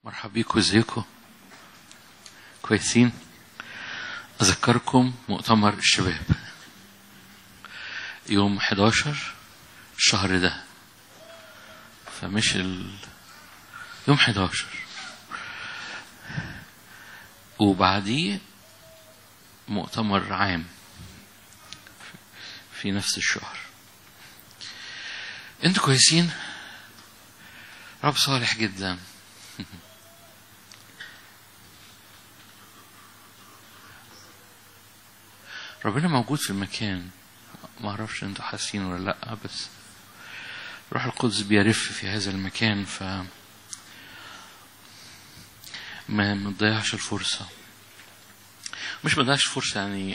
مرحبا بيكم، ازيكم؟ كويسين؟ اذكركم مؤتمر الشباب يوم 11 الشهر ده، فمش يوم 11 وبعديه مؤتمر عام في نفس الشهر. انتوا كويسين؟ رب صالح جدا. ربنا موجود في المكان، ما اعرفش انتوا حاسين ولا لا، بس روح القدس بيرف في هذا المكان، ف ما نضيعش الفرصة. مش ما نضيعش الفرصة يعني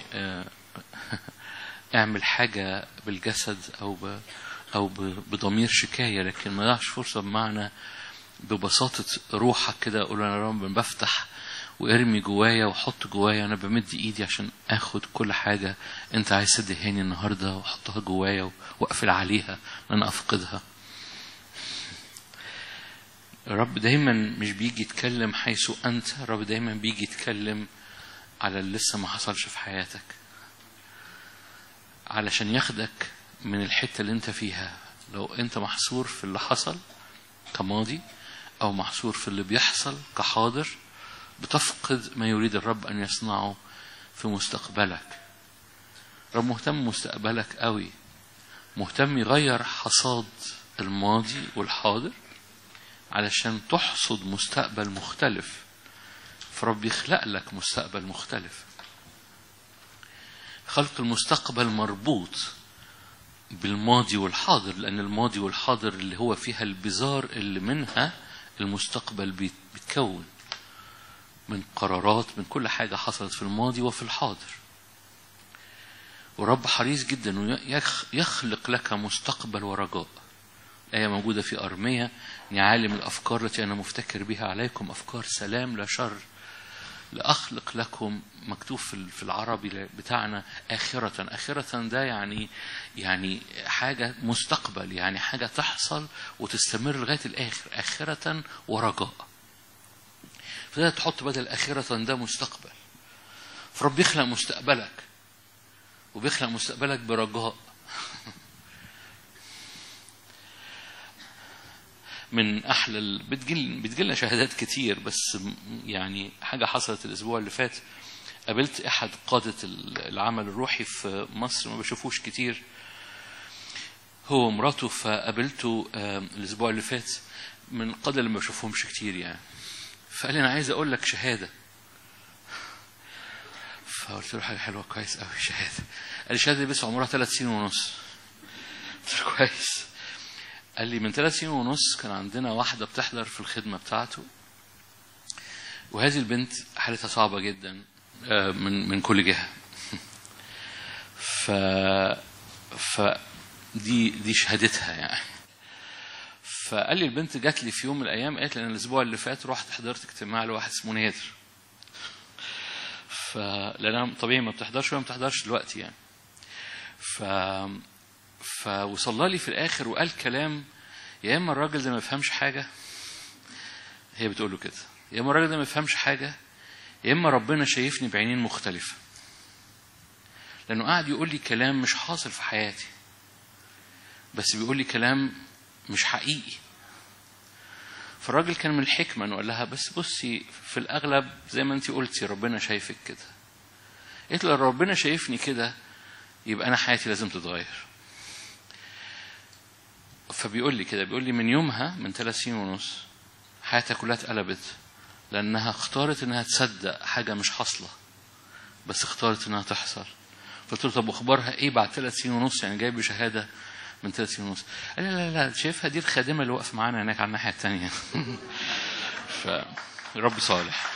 اعمل حاجة بالجسد او بضمير شكاية، لكن ما نضيعش فرصة بمعنى ببساطة روحك كده. اقول انا رب بفتح وارمي جوايا وحط جوايا، انا بمد ايدي عشان اخد كل حاجة انت عايز تدهاني النهاردة واحطها جوايا واقفل عليها ان انا افقدها. الرب دايما مش بيجي يتكلم حيث انت، الرب دايما بيجي يتكلم على اللي لسه ما حصلش في حياتك، علشان ياخدك من الحتة اللي انت فيها. لو انت محصور في اللي حصل كماضي او محصور في اللي بيحصل كحاضر، بتفقد ما يريد الرب أن يصنعه في مستقبلك. الرب مهتم مستقبلك قوي، مهتم يغير حصاد الماضي والحاضر علشان تحصد مستقبل مختلف. فرب يخلق لك مستقبل مختلف. خلق المستقبل مربوط بالماضي والحاضر، لأن الماضي والحاضر اللي هو فيها البذار اللي منها المستقبل بيتكون من قرارات، من كل حاجة حصلت في الماضي وفي الحاضر. ورب حريص جدا انه يخلق لك مستقبل ورجاء. آية موجودة في أرمية: إني عالم الأفكار التي أنا مفتكر بها عليكم، أفكار سلام لا شر لأخلق لكم. مكتوب في العربي بتاعنا آخرة. آخرة ده يعني حاجة مستقبل، يعني حاجة تحصل وتستمر لغاية الآخر. آخرة ورجاء، فده تحط بدل آخرة ده مستقبل. فرب يخلق مستقبلك، وبيخلق مستقبلك برجاء. من أحلى بتجيلنا شهادات كتير، بس يعني حاجة حصلت الأسبوع اللي فات. قابلت أحد قادة العمل الروحي في مصر، ما بشوفوش كتير، هو ومراته. فقابلته الأسبوع اللي فات، من قادة اللي ما بشوفهمش كتير يعني. فقال لي أنا عايز أقول لك شهادة. فقلت له حاجة حلوة، كويس قوي شهادة. قال لي شهادة بس عمرها 3 سنين ونص. قلت له كويس. قال لي من 3 سنين ونص كان عندنا واحدة بتحضر في الخدمة بتاعته، وهذه البنت حالتها صعبة جدا من كل جهة. دي شهادتها يعني. فقال لي البنت جات لي في يوم من الأيام، قالت لي أنا الأسبوع اللي فات رحت حضرت اجتماع لواحد اسمه نادر. لأنها طبيعي ما بتحضرش وما بتحضرش دلوقتي يعني. فوصل لي في الآخر وقال كلام: يا إما الراجل ده ما يفهمش حاجة، هي بتقول له كده، يا إما الراجل ده ما يفهمش حاجة، يا إما ربنا شايفني بعينين مختلفة. لأنه قاعد يقول لي كلام مش حاصل في حياتي، بس بيقول لي كلام مش حقيقي. فالراجل كان من الحكمة انه قال لها: بس بصي، في الأغلب زي ما انتي قلتي ربنا شايفك كده. قلت له: ربنا شايفني كده يبقى أنا حياتي لازم تتغير. فبيقول لي كده، بيقول لي من يومها، من 3 سنين ونص، حياتها كلها اتقلبت، لأنها اختارت انها تصدق حاجة مش حاصلة، بس اختارت انها تحصل. قلت له: طب واخبارها ايه بعد 3 سنين ونص؟ يعني جايب شهادة من 3 سنين ونص. قال لي: لا شايفها دي الخادمة اللي واقف معانا هناك على الناحية التانية. فرب صالح.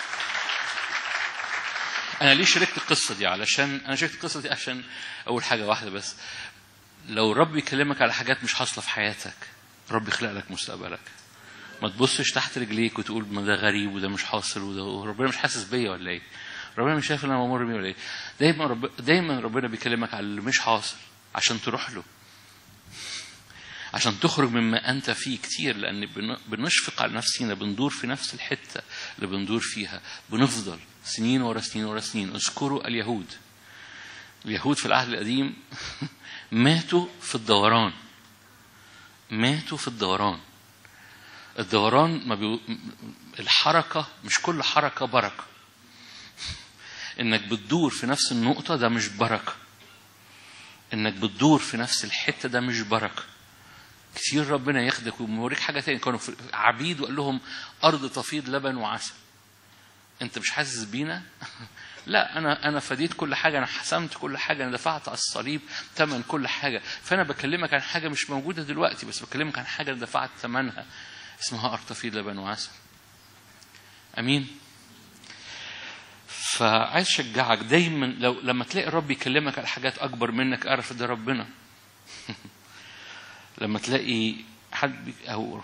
أنا ليه شاركت القصة دي؟ عشان أول حاجة واحدة بس: لو رب يكلمك على حاجات مش حاصلة في حياتك، رب يخلق لك مستقبلك. ما تبصش تحت رجليك وتقول ما ده غريب وده مش حاصل وده ربنا مش حاسس بيا ولا ايه، ربنا مش شايف اللي انا بمر بيه ولا ايه. دايما ربنا بيكلمك على اللي مش حاصل عشان تروح له، عشان تخرج مما أنت فيه كتير، لأن بنشفق على نفسنا، بندور في نفس الحتة اللي بندور فيها، بنفضل سنين ورا سنين ورا سنين. اذكروا اليهود في العهد القديم ماتوا في الدوران. الدوران الحركة مش كل حركة بركة. إنك بتدور في نفس النقطة ده مش بركة. إنك بتدور في نفس الحتة ده مش بركة. كتير ربنا ياخدك ويوريك حاجة تانية. كانوا عبيد وقال لهم أرض تفيض لبن وعسل. أنت مش حاسس بينا؟ لا، أنا فديت كل حاجة، أنا حسمت كل حاجة، أنا دفعت على الصليب ثمن كل حاجة. فأنا بكلمك عن حاجة مش موجودة دلوقتي، بس بكلمك عن حاجة دفعت ثمنها، اسمها أرض تفيض لبن وعسل. أمين. فعايز أشجعك دايما، لما تلاقي الرب يكلمك على حاجات أكبر منك، أعرف ده ربنا. لما تلاقي حد أو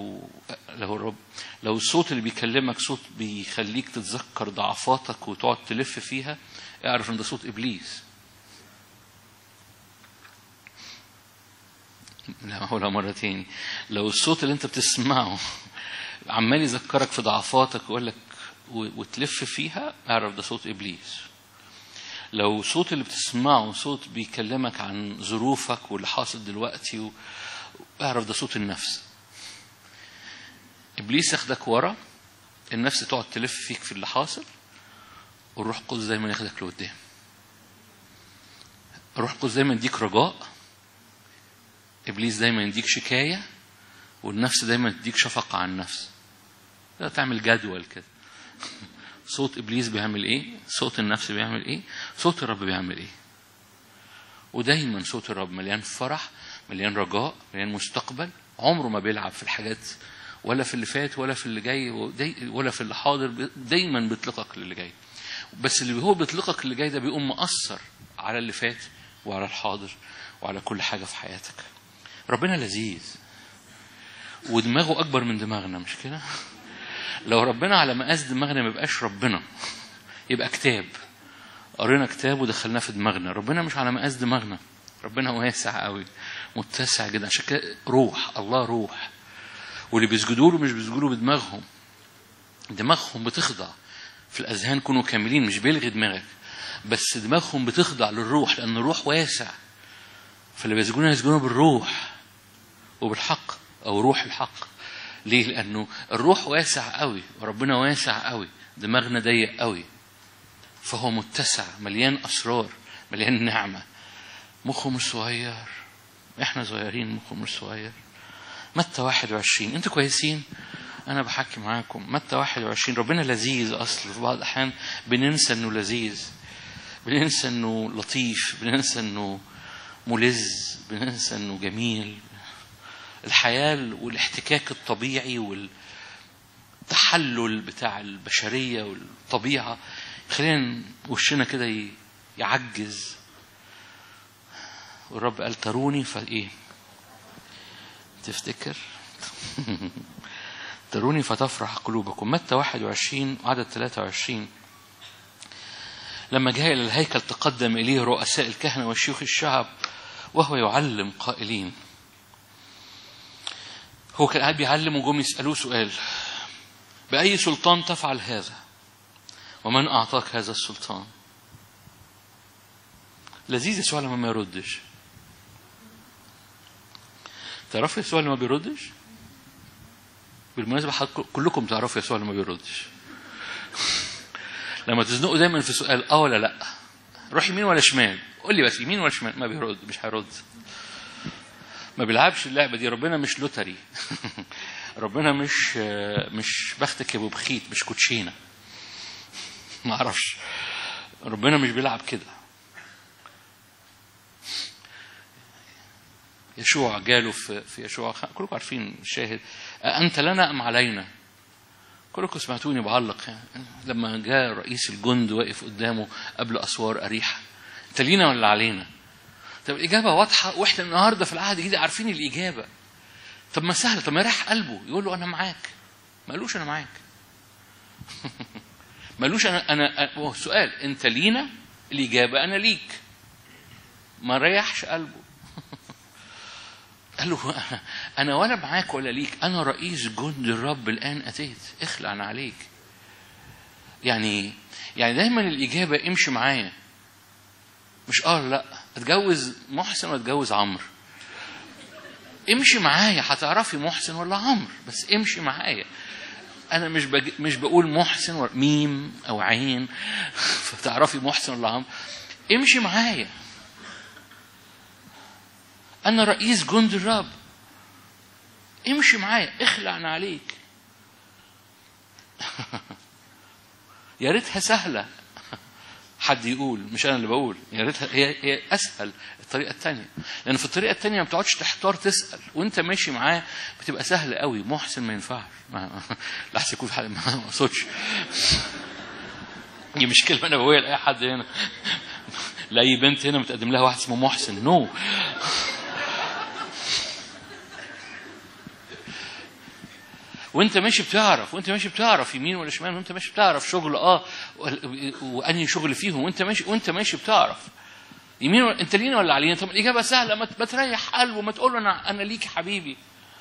لو الصوت اللي بيكلمك صوت بيخليك تتذكر ضعفاتك وتقعد تلف فيها، اعرف ان ده صوت إبليس. لا هقولها مرة تاني. لو الصوت اللي انت بتسمعه عمال يذكرك في ضعفاتك وتلف فيها، اعرف ده صوت إبليس. لو الصوت اللي بتسمعه صوت بيكلمك عن ظروفك واللي حاصل دلوقتي، اعرف ده صوت النفس. إبليس ياخدك ورا، النفس تقعد تلف فيك في اللي حاصل، والروح القدس دايما ياخدك لقدام. الروح القدس دايما يديك رجاء، إبليس دايما يديك شكاية، والنفس دايما تديك شفقة عن النفس. لا تعمل جدول كده. صوت إبليس بيعمل إيه؟ صوت النفس بيعمل إيه؟ صوت الرب بيعمل إيه؟ ودايما صوت الرب مليان فرح، مليان رجاء، مليان مستقبل. عمره ما بيلعب في الحاجات، ولا في اللي فات ولا في اللي جاي ولا في اللي حاضر. دايما بيطلقك للي جاي. بس اللي هو بيطلقك اللي جاي ده بيقوم مؤثر على اللي فات وعلى الحاضر وعلى كل حاجة في حياتك. ربنا لذيذ ودماغه أكبر من دماغنا، مش كده؟ لو ربنا على مقاس دماغنا ما يبقاش ربنا، يبقى كتاب قرينا كتاب ودخلناه في دماغنا. ربنا مش على مقاس دماغنا، ربنا واسع قوي، متسع جدا. عشان كده روح الله روح، واللي بيسجدوا له مش بيسجدوا بدماغهم، دماغهم بتخضع. في الأذهان كونوا كاملين، مش بيلغي دماغك، بس دماغهم بتخضع للروح، لأن الروح واسع. فاللي بيسجدون يسجدون بالروح وبالحق، أو روح الحق. ليه؟ لأنه الروح واسع قوي وربنا واسع قوي، دماغنا ضيق قوي، فهو متسع مليان أسرار مليان نعمة. مخه مش صغير، احنا صغيرين، مخه مش صغير. متى 21. انتوا كويسين؟ انا بحكي معاكم. متى 21. ربنا لذيذ. اصل في بعض الاحيان بننسى انه لذيذ، بننسى انه لطيف، بننسى انه ملذ، بننسى انه جميل. الحياة والاحتكاك الطبيعي والتحلل بتاع البشرية والطبيعة خلينا وشنا كده يعجز. والرب قال تروني فايه تفتكر تروني فتفرح قلوبكم. متى 21 عدد 23. لما جاء إلى الهيكل تقدم إليه رؤساء الكهنة وشيوخ الشعب وهو يعلم قائلين. هو كان قاعد بيعلم وجم يسألوه سؤال: بأي سلطان تفعل هذا؟ ومن أعطاك هذا السلطان؟ لذيذ يسوع لما ما يردش. تعرفوا يسوع لما بيردش؟ بالمناسبة كلكم تعرفوا يسوع لما بيردش. لما تزنقوا دايما في سؤال ولا لا، روح يمين ولا شمال، قول لي بس يمين ولا شمال، ما بيرد، مش هيرد. ما بيلعبش اللعبة دي. ربنا مش لوتري. ربنا مش بختك يا ابو بخيت، مش كوتشينة. ما اعرفش، ربنا مش بيلعب كده. يشوع جاله في يشوع، كلكم عارفين الشاهد: أنت لنا أم علينا؟ كلكم سمعتوني بعلق يعني. لما جاء رئيس الجند واقف قدامه قبل أسوار أريحة: أنت لينا ولا علينا؟ طب الإجابة واضحة، وإحنا النهاردة في العهد الجديد عارفين الإجابة. طب ما سهلة، طب ما يريح قلبه يقول له أنا معاك. ما قالوش أنا معاك. ما قالوش أنا سؤال أنت لينا، الإجابة أنا ليك. ما ريحش قلبه. قال له أنا ولا معاك ولا ليك، أنا رئيس جند الرب الآن أتيت، اخلع عليك. يعني دايما الإجابة امشي معايا، مش لا اتجوز محسن ولا اتجوز عمرو. امشي معايا هتعرفي محسن ولا عمرو، بس امشي معايا. أنا مش بقول محسن ميم أو عين فتعرفي محسن ولا عمرو. امشي معايا، أنا رئيس جند الرب، امشي معايا، اخلع عليك. يا ريتها سهلة، حد يقول، مش أنا اللي بقول، يا ريتها هي أسهل الطريقة التانية، لأن في الطريقة التانية ما بتقعدش تحتار تسأل، وأنت ماشي معاه بتبقى سهل قوي. محسن ما ينفعش، لحظة يكون في حد ما أقصدش، دي مش كلمة نبوية لأي حد هنا، لأي بنت هنا متقدم لها واحد اسمه محسن، نو. وانت ماشي بتعرف يمين ولا شمال، وانت ماشي بتعرف شغل وانهي شغل فيهم، وانت ماشي بتعرف يمين انت لينا ولا علينا. طب الاجابه سهله، ما تريح قلبه، ما تقول له انا ليك حبيبي.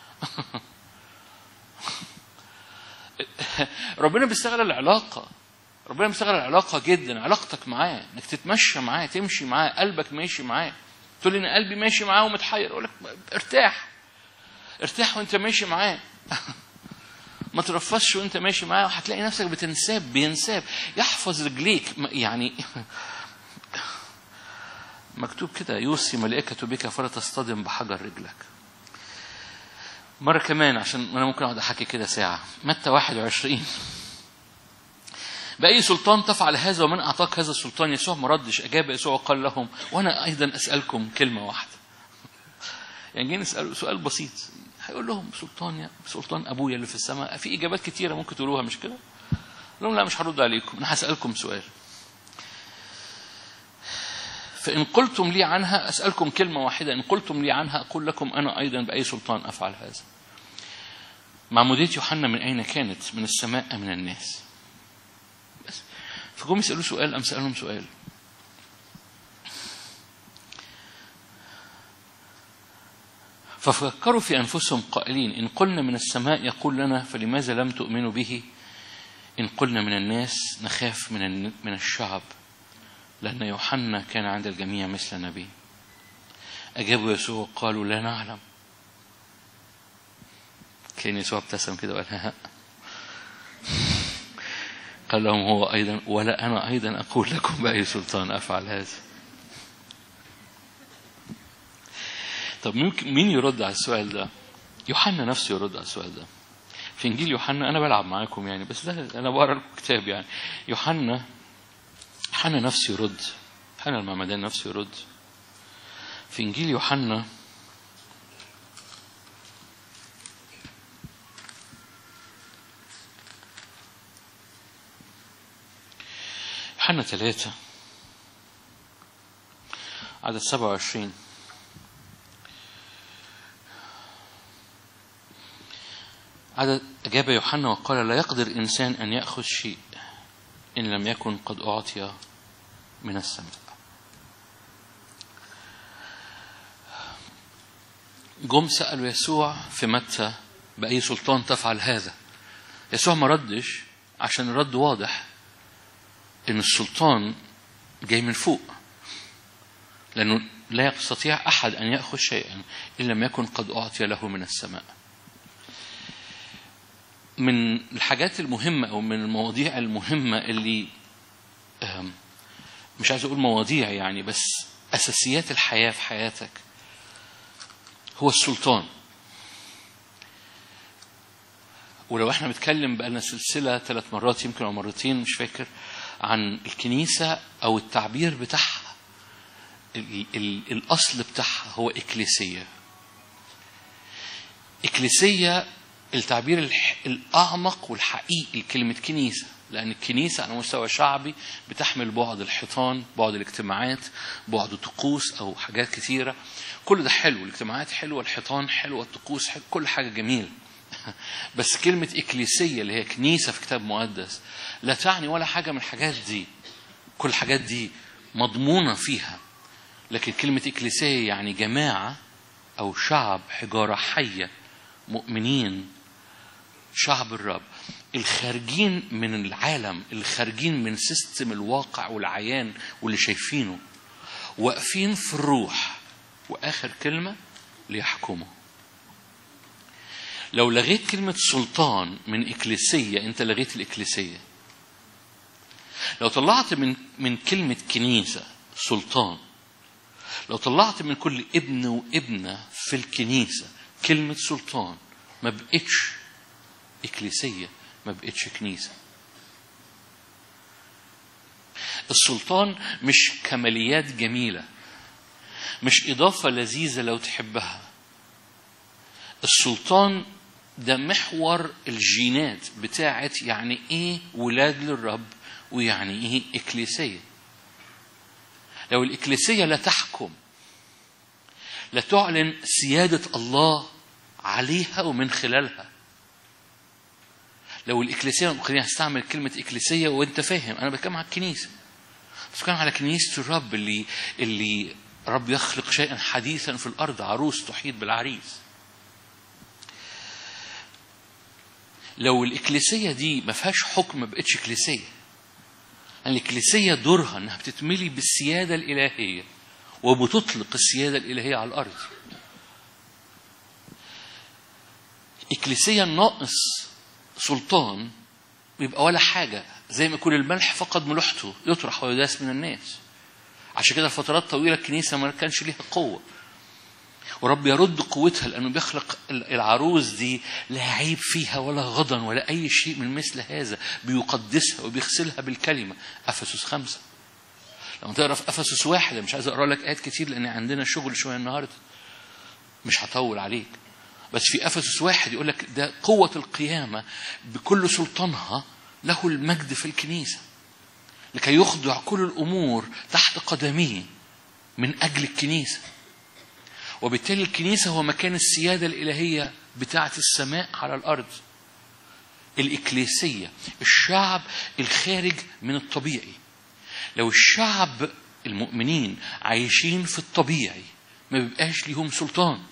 ربنا بيستغل العلاقه، ربنا بيستغل العلاقه جدا، علاقتك معاه، انك تتمشى معاه، تمشي معاه، قلبك ماشي معاه. تقول لي انا قلبي ماشي معاه ومتحير، اقول لك ارتاح وانت ماشي معاه. ما ترفضش وانت ماشي معاه، وهتلاقي نفسك بينساب يحفظ رجليك. يعني مكتوب كده يوصي ملائكته بك فلا تصطدم بحجر رجلك. مرة كمان عشان انا ممكن اقعد احكي كده ساعة. متى 21 بأي سلطان تفعل هذا ومن أعطاك هذا السلطان؟ يسوع ما ردش، أجاب يسوع وقال لهم وأنا أيضا أسألكم كلمة واحدة. يعني جاي نسأل سؤال بسيط، هيقول لهم سلطان أبويا اللي في السماء. في إجابات كتيرة ممكن تقولوها، مش كده؟ لهم لا، مش هرد عليكم، أنا هسألكم سؤال. فإن قلتم لي عنها، أسألكم كلمة واحدة، إن قلتم لي عنها أقول لكم أنا أيضا بأي سلطان أفعل هذا. معمودية يوحنا من أين كانت؟ من السماء أم من الناس؟ بس فقوم يسألوا سؤال، أم سألهم سؤال. ففكروا في أنفسهم قائلين إن قلنا من السماء يقول لنا فلماذا لم تؤمنوا به؟ إن قلنا من الناس نخاف من الشعب لأن يوحنا كان عند الجميع مثل نبي. أجابوا يسوع قالوا لا نعلم. كان يسوع ابتسم كده وقال ها. قال لهم هو أيضا ولا أنا أيضا أقول لكم بأي سلطان أفعل هذا. طب مين يرد على السؤال ده؟ يوحنا نفسه يرد على السؤال ده في إنجيل يوحنا. أنا بلعب معاكم يعني، بس ده أنا بقرأ لكم كتاب يعني. يوحنا نفسه يرد، يوحنا المعمدان نفسه يرد في إنجيل يوحنا. يوحنا 3 عدد 27. أجاب يوحنا وقال لا يقدر إنسان أن يأخذ شيء إن لم يكن قد أعطي من السماء. جم سألوا يسوع في متى بأي سلطان تفعل هذا. يسوع ما ردش عشان الرد واضح إن السلطان جاي من فوق، لأنه لا يستطيع أحد أن يأخذ شيئا إن لم يكن قد أعطي له من السماء. من الحاجات المهمة أو من المواضيع المهمة اللي مش عايز أقول مواضيع يعني، بس أساسيات الحياة في حياتك هو السلطان. ولو احنا بنتكلم بقالنا سلسلة 3 مرات يمكن أو مرتين مش فاكر عن الكنيسة أو التعبير بتاعها، الأصل بتاعها هو إكليسية. إكليسية التعبير الأعمق والحقيقي لكلمة كنيسة، لأن الكنيسة على مستوى شعبي بتحمل بعض الحيطان، بعض الاجتماعات، بعض الطقوس أو حاجات كثيرة. كل ده حلو، الاجتماعات حلوة، الحيطان حلوة، الطقوس حلوة، كل حاجة جميل. بس كلمة إكليسية اللي هي كنيسة في كتاب مقدس لا تعني ولا حاجة من الحاجات دي. كل الحاجات دي مضمونة فيها، لكن كلمة إكليسية يعني جماعة أو شعب حجارة حية، مؤمنين، شعب الرب، الخارجين من العالم، الخارجين من سيستم الواقع والعيان واللي شايفينه، واقفين في الروح. وآخر كلمة ليحكموا. لو لغيت كلمة سلطان من إكليسية، أنت لغيت الإكليسية. لو طلعت من كلمة كنيسة سلطان، لو طلعت من كل ابن وابنة في الكنيسة كلمة سلطان، ما بقتش إكليسية، ما بقتش كنيسة. السلطان مش كماليات جميلة، مش إضافة لذيذة لو تحبها. السلطان ده محور الجينات بتاعت يعني إيه ولاد للرب ويعني إيه إكليسية. لو الإكليسية لا تحكم، لا تعلن سيادة الله عليها ومن خلالها. لو الإكليسية، خلينا نستعمل كلمة إكليسية وأنت فاهم أنا بتكلم على الكنيسة، بتكلم على كنيسة الرب اللي رب يخلق شيئا حديثا في الأرض، عروس تحيط بالعريس. لو الإكليسية دي ما فيهاش حكم، ما بقتش إكليسية. الإكليسية دورها أنها بتتملي بالسيادة الإلهية وبتطلق السيادة الإلهية على الأرض. إكليسية ناقص سلطان بيبقى ولا حاجة، زي ما يكون الملح فقد ملوحته، يطرح ويداس من الناس. عشان كده فترات طويلة الكنيسة ما كانش ليها قوة، ورب يرد قوتها لأنه بيخلق العروس دي لا عيب فيها ولا غضن ولا أي شيء من مثل هذا، بيقدسها وبيغسلها بالكلمة. أفسس 5. لما تقرأ في أفسس 1، مش عايز أقرأ لك آيات كتير لأن عندنا شغل شوية النهاردة، مش هطول عليك، بس في أفسس 1 يقول لك ده قوة القيامة بكل سلطانها له المجد في الكنيسة، لكي يخضع كل الأمور تحت قدميه من أجل الكنيسة. وبالتالي الكنيسة هو مكان السيادة الإلهية بتاعة السماء على الأرض. الإكليسية الشعب الخارج من الطبيعي. لو الشعب المؤمنين عايشين في الطبيعي ما بيبقاش ليهم سلطان،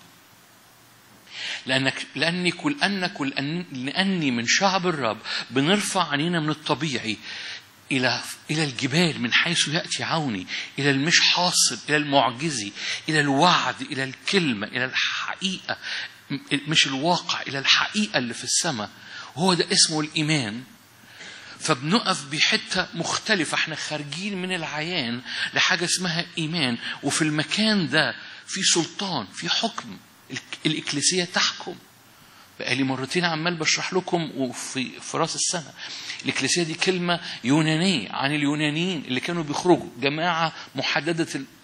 لأني من شعب الرب بنرفع عنينا من الطبيعي إلى الجبال من حيث يأتي عوني، إلى المش حاصل، إلى المعجزي، إلى الوعد، إلى الكلمة، إلى الحقيقة، مش الواقع، إلى الحقيقة اللي في السماء، وهو ده اسمه الإيمان. فبنقف بحتة مختلفة، احنا خارجين من العيان لحاجة اسمها إيمان، وفي المكان ده في سلطان، في حكم. الإكليسية تحكم. بقالي مرتين عمال بشرح لكم وفي راس السنة. الإكليسية دي كلمة يونانية عن اليونانيين اللي كانوا بيخرجوا جماعة محددة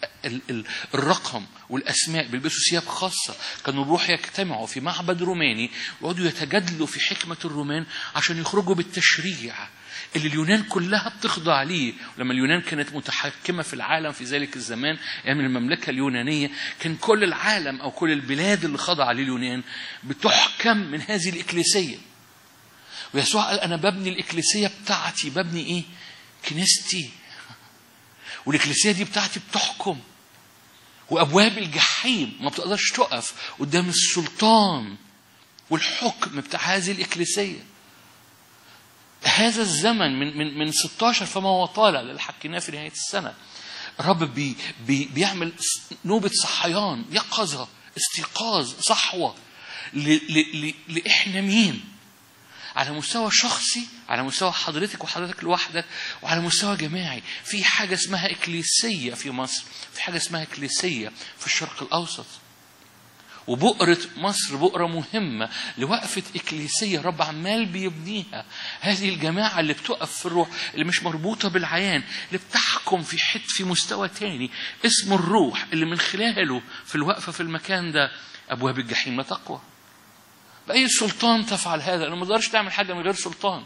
الرقم والأسماء، بيلبسوا ثياب خاصة، كانوا بيروحوا يجتمعوا في معبد روماني ويقعدوا يتجادلوا في حكمة الرومان عشان يخرجوا بالتشريع اللي اليونان كلها بتخضع ليه. لما اليونان كانت متحكمة في العالم في ذلك الزمان، يعني المملكة اليونانية، كان كل العالم أو كل البلاد اللي خضع لليونان بتحكم من هذه الإكليسية. ويسوع قال أنا ببني الإكليسية بتاعتي، ببني إيه؟ كنيستي. والإكليسية دي بتاعتي بتحكم، وأبواب الجحيم ما بتقدرش تقف قدام السلطان والحكم بتاع هذه الإكليسية. هذا الزمن من 16 فما هو طالع اللي حكيناه في نهاية السنة، الرب بيعمل نوبة صحيان، يقظة، استيقاظ، صحوة لإحنا مين؟ على مستوى شخصي، على مستوى حضرتك وحضرتك لوحدك، وعلى مستوى جماعي. في حاجة اسمها إكليسية في مصر، في حاجة اسمها إكليسية في الشرق الأوسط. وبؤرة مصر بؤرة مهمة لوقفة إكليسية رب عمال بيبنيها. هذه الجماعة اللي بتقف في الروح، اللي مش مربوطة بالعيان، اللي بتحكم في مستوى تاني اسمه الروح، اللي من خلاله في الوقفة في المكان ده أبواب الجحيم لا تقوى. بأي سلطان تفعل هذا؟ لأنه ما تقدرش تعمل حاجة من غير سلطان.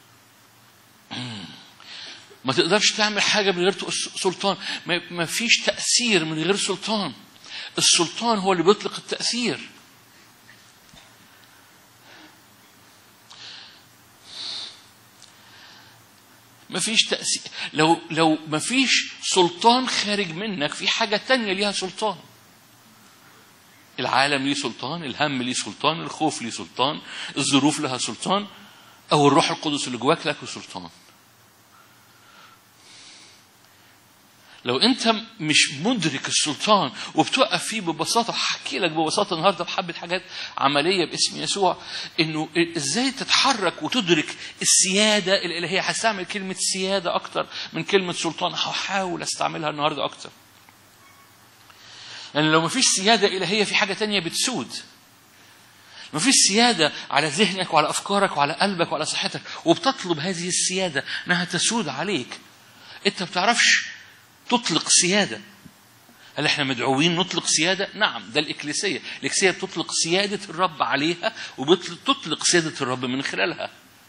ما تقدرش تعمل حاجة من غير سلطان. ما فيش تأثير من غير سلطان. السلطان هو اللي بيطلق التأثير. ما فيش تأثير لو ما فيش سلطان خارج منك، في حاجة تانية ليها سلطان. العالم ليه سلطان، الهم ليه سلطان، الخوف ليه سلطان، الظروف لها سلطان، أو الروح القدس اللي جواك لك سلطان. لو أنت مش مدرك السلطان وبتوقف فيه ببساطة، هحكي لك ببساطة النهاردة بحبة حاجات عملية باسم يسوع، إنه إزاي تتحرك وتدرك السيادة الإلهية. هستعمل كلمة سيادة أكتر من كلمة سلطان، هحاول أستعملها النهاردة أكتر. لأن لو مفيش سيادة إلهية في حاجة تانية بتسود. مفيش سيادة على ذهنك وعلى أفكارك وعلى قلبك وعلى صحتك، وبتطلب هذه السيادة أنها تسود عليك. أنت بتعرفش تطلق سيادة. هل احنا مدعوين نطلق سيادة؟ نعم، ده الإكليسية. الإكليسية بتطلق سيادة الرب عليها وبتطلق سيادة الرب من خلالها.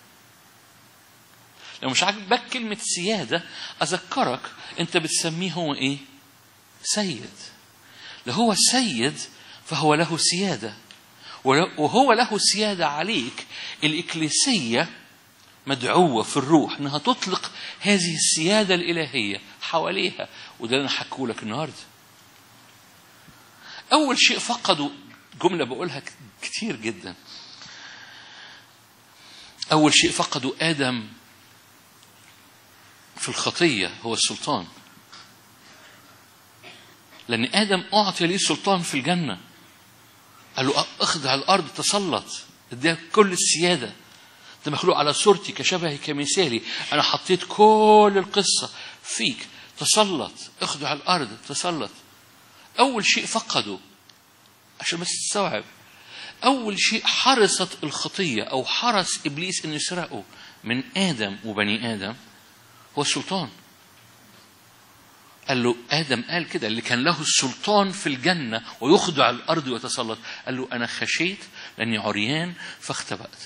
لو مش عاجبك كلمة سيادة أذكرك أنت بتسميه هو إيه؟ سيد. لو هو سيد فهو له سيادة، وهو له سيادة عليك. الإكليسية مدعوة في الروح أنها تطلق هذه السيادة الإلهية حواليها، وده أنا حكوا لك النهاردة. أول شيء فقدوا، جملة بقولها كتير جدا، أول شيء فقدوا آدم في الخطية هو السلطان. لأن آدم أعطي ليه سلطان في الجنة، قال له اخضع الأرض تسلط، اديها كل السيادة، أنت مخلوق على صورتي كشبهي كمثالي، أنا حطيت كل القصة فيك، تسلط، اخضع الأرض تسلط. أول شيء فقدوا، عشان بس تستوعب، أول شيء حرصت الخطية أو حرص إبليس إنه يسرقه من آدم وبني آدم هو السلطان. قال له آدم قال كده، اللي كان له السلطان في الجنة ويخضع الأرض ويتسلط، قال له أنا خشيت لأني عريان فاختبأت.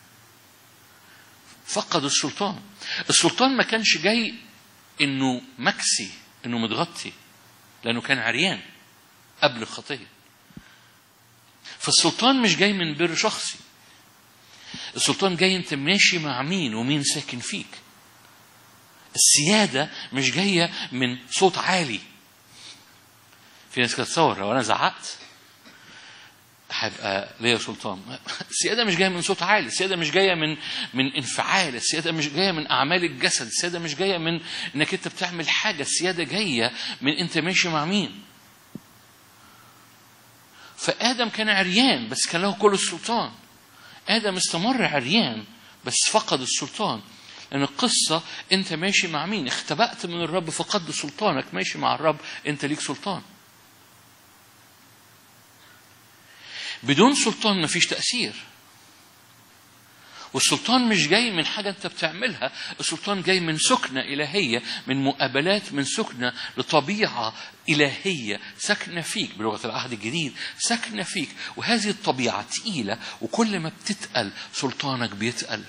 فقد السلطان. السلطان ما كانش جاي إنه مكسي، إنه متغطي، لأنه كان عريان قبل الخطية. فالسلطان مش جاي من بر شخصي، السلطان جاي أنت ماشي مع مين ومين ساكن فيك. السيادة مش جاية من صوت عالي. في ناس تتصور لو أنا زعقت هيبقى ليا سلطان. السيادة مش جاية من صوت عالي، السيادة مش جاية من انفعال، السيادة مش جاية من أعمال الجسد، السيادة مش جاية من إنك أنت بتعمل حاجة، السيادة جاية من أنت ماشي مع مين. فآدم كان عريان بس كان له كل السلطان. آدم استمر عريان بس فقد السلطان. لأن القصة أنت ماشي مع مين. اختبأت من الرب فقد سلطانك. ماشي مع الرب أنت ليك سلطان. بدون سلطان مفيش تأثير. والسلطان مش جاي من حاجة أنت بتعملها، السلطان جاي من سكنة إلهية، من مقابلات، من سكنة لطبيعة إلهية سكنة فيك بلغة العهد الجديد، سكنة فيك. وهذه الطبيعة تقيلة، وكل ما بتتقل سلطانك بيتقل.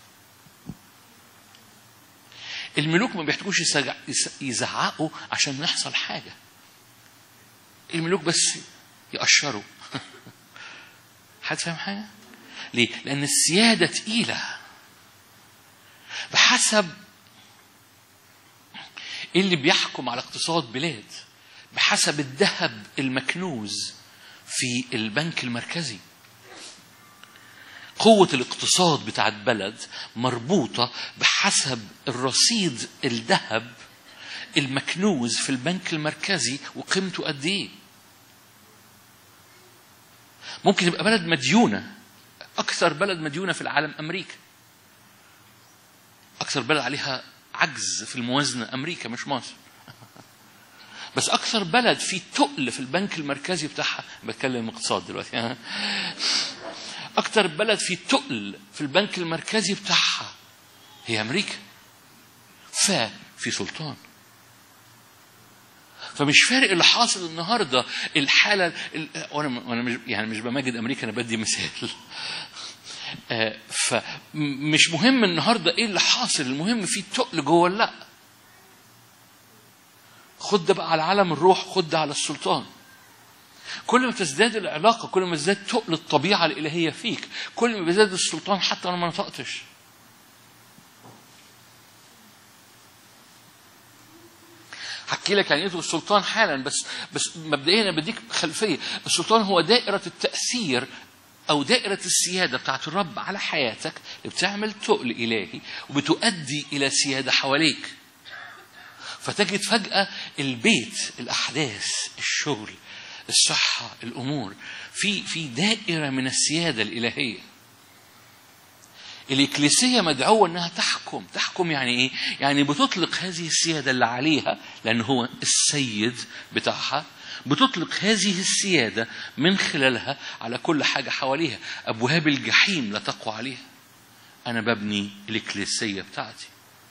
الملوك ما بيحتاجوش يزعقوا عشان يحصل حاجة. الملوك بس يقشروا. حد فاهم حاجة؟ ليه؟ لأن السيادة تقيلة. بحسب اللي بيحكم على اقتصاد بلاد، بحسب الذهب المكنوز في البنك المركزي. قوة الاقتصاد بتاعت بلد مربوطة بحسب الرصيد الذهب المكنوز في البنك المركزي وقيمته قد ايه. ممكن تبقى بلد مديونة. أكثر بلد مديونة في العالم أمريكا. أكثر بلد عليها عجز في الموازنة أمريكا مش مصر. بس أكثر بلد في تقل في البنك المركزي بتاعها، بتكلم اقتصاد دلوقتي، أكثر بلد في تقل في البنك المركزي بتاعها هي أمريكا. ففي سلطان. فمش فارق اللي حاصل النهارده الحاله. وانا مش بمجد امريكا، انا بدي مثال. فمش مهم النهارده ايه اللي حاصل، المهم في تقل جوه. لا، خد ده بقى على عالم الروح، خد ده على السلطان. كل ما تزداد العلاقه، كل ما تزداد تقل الطبيعه الالهيه فيك، كل ما بيزداد السلطان حتى انا ما نطقتش. حكي لك يعني ايه السلطان حالا، بس مبدئيا انا بديك خلفيه. السلطان هو دائره التاثير او دائره السياده بتاعت الرب على حياتك، اللي بتعمل تقل الهي وبتؤدي الى سياده حواليك. فتجد فجاه البيت، الاحداث، الشغل، الصحه، الامور في دائره من السياده الالهيه. الإكليسية مدعوة أنها تحكم يعني إيه؟ يعني بتطلق هذه السيادة اللي عليها، لأن هو السيد بتاعها، بتطلق هذه السيادة من خلالها على كل حاجة حواليها. أبواب الجحيم لا تقوى عليها. أنا ببني الإكليسية بتاعتي.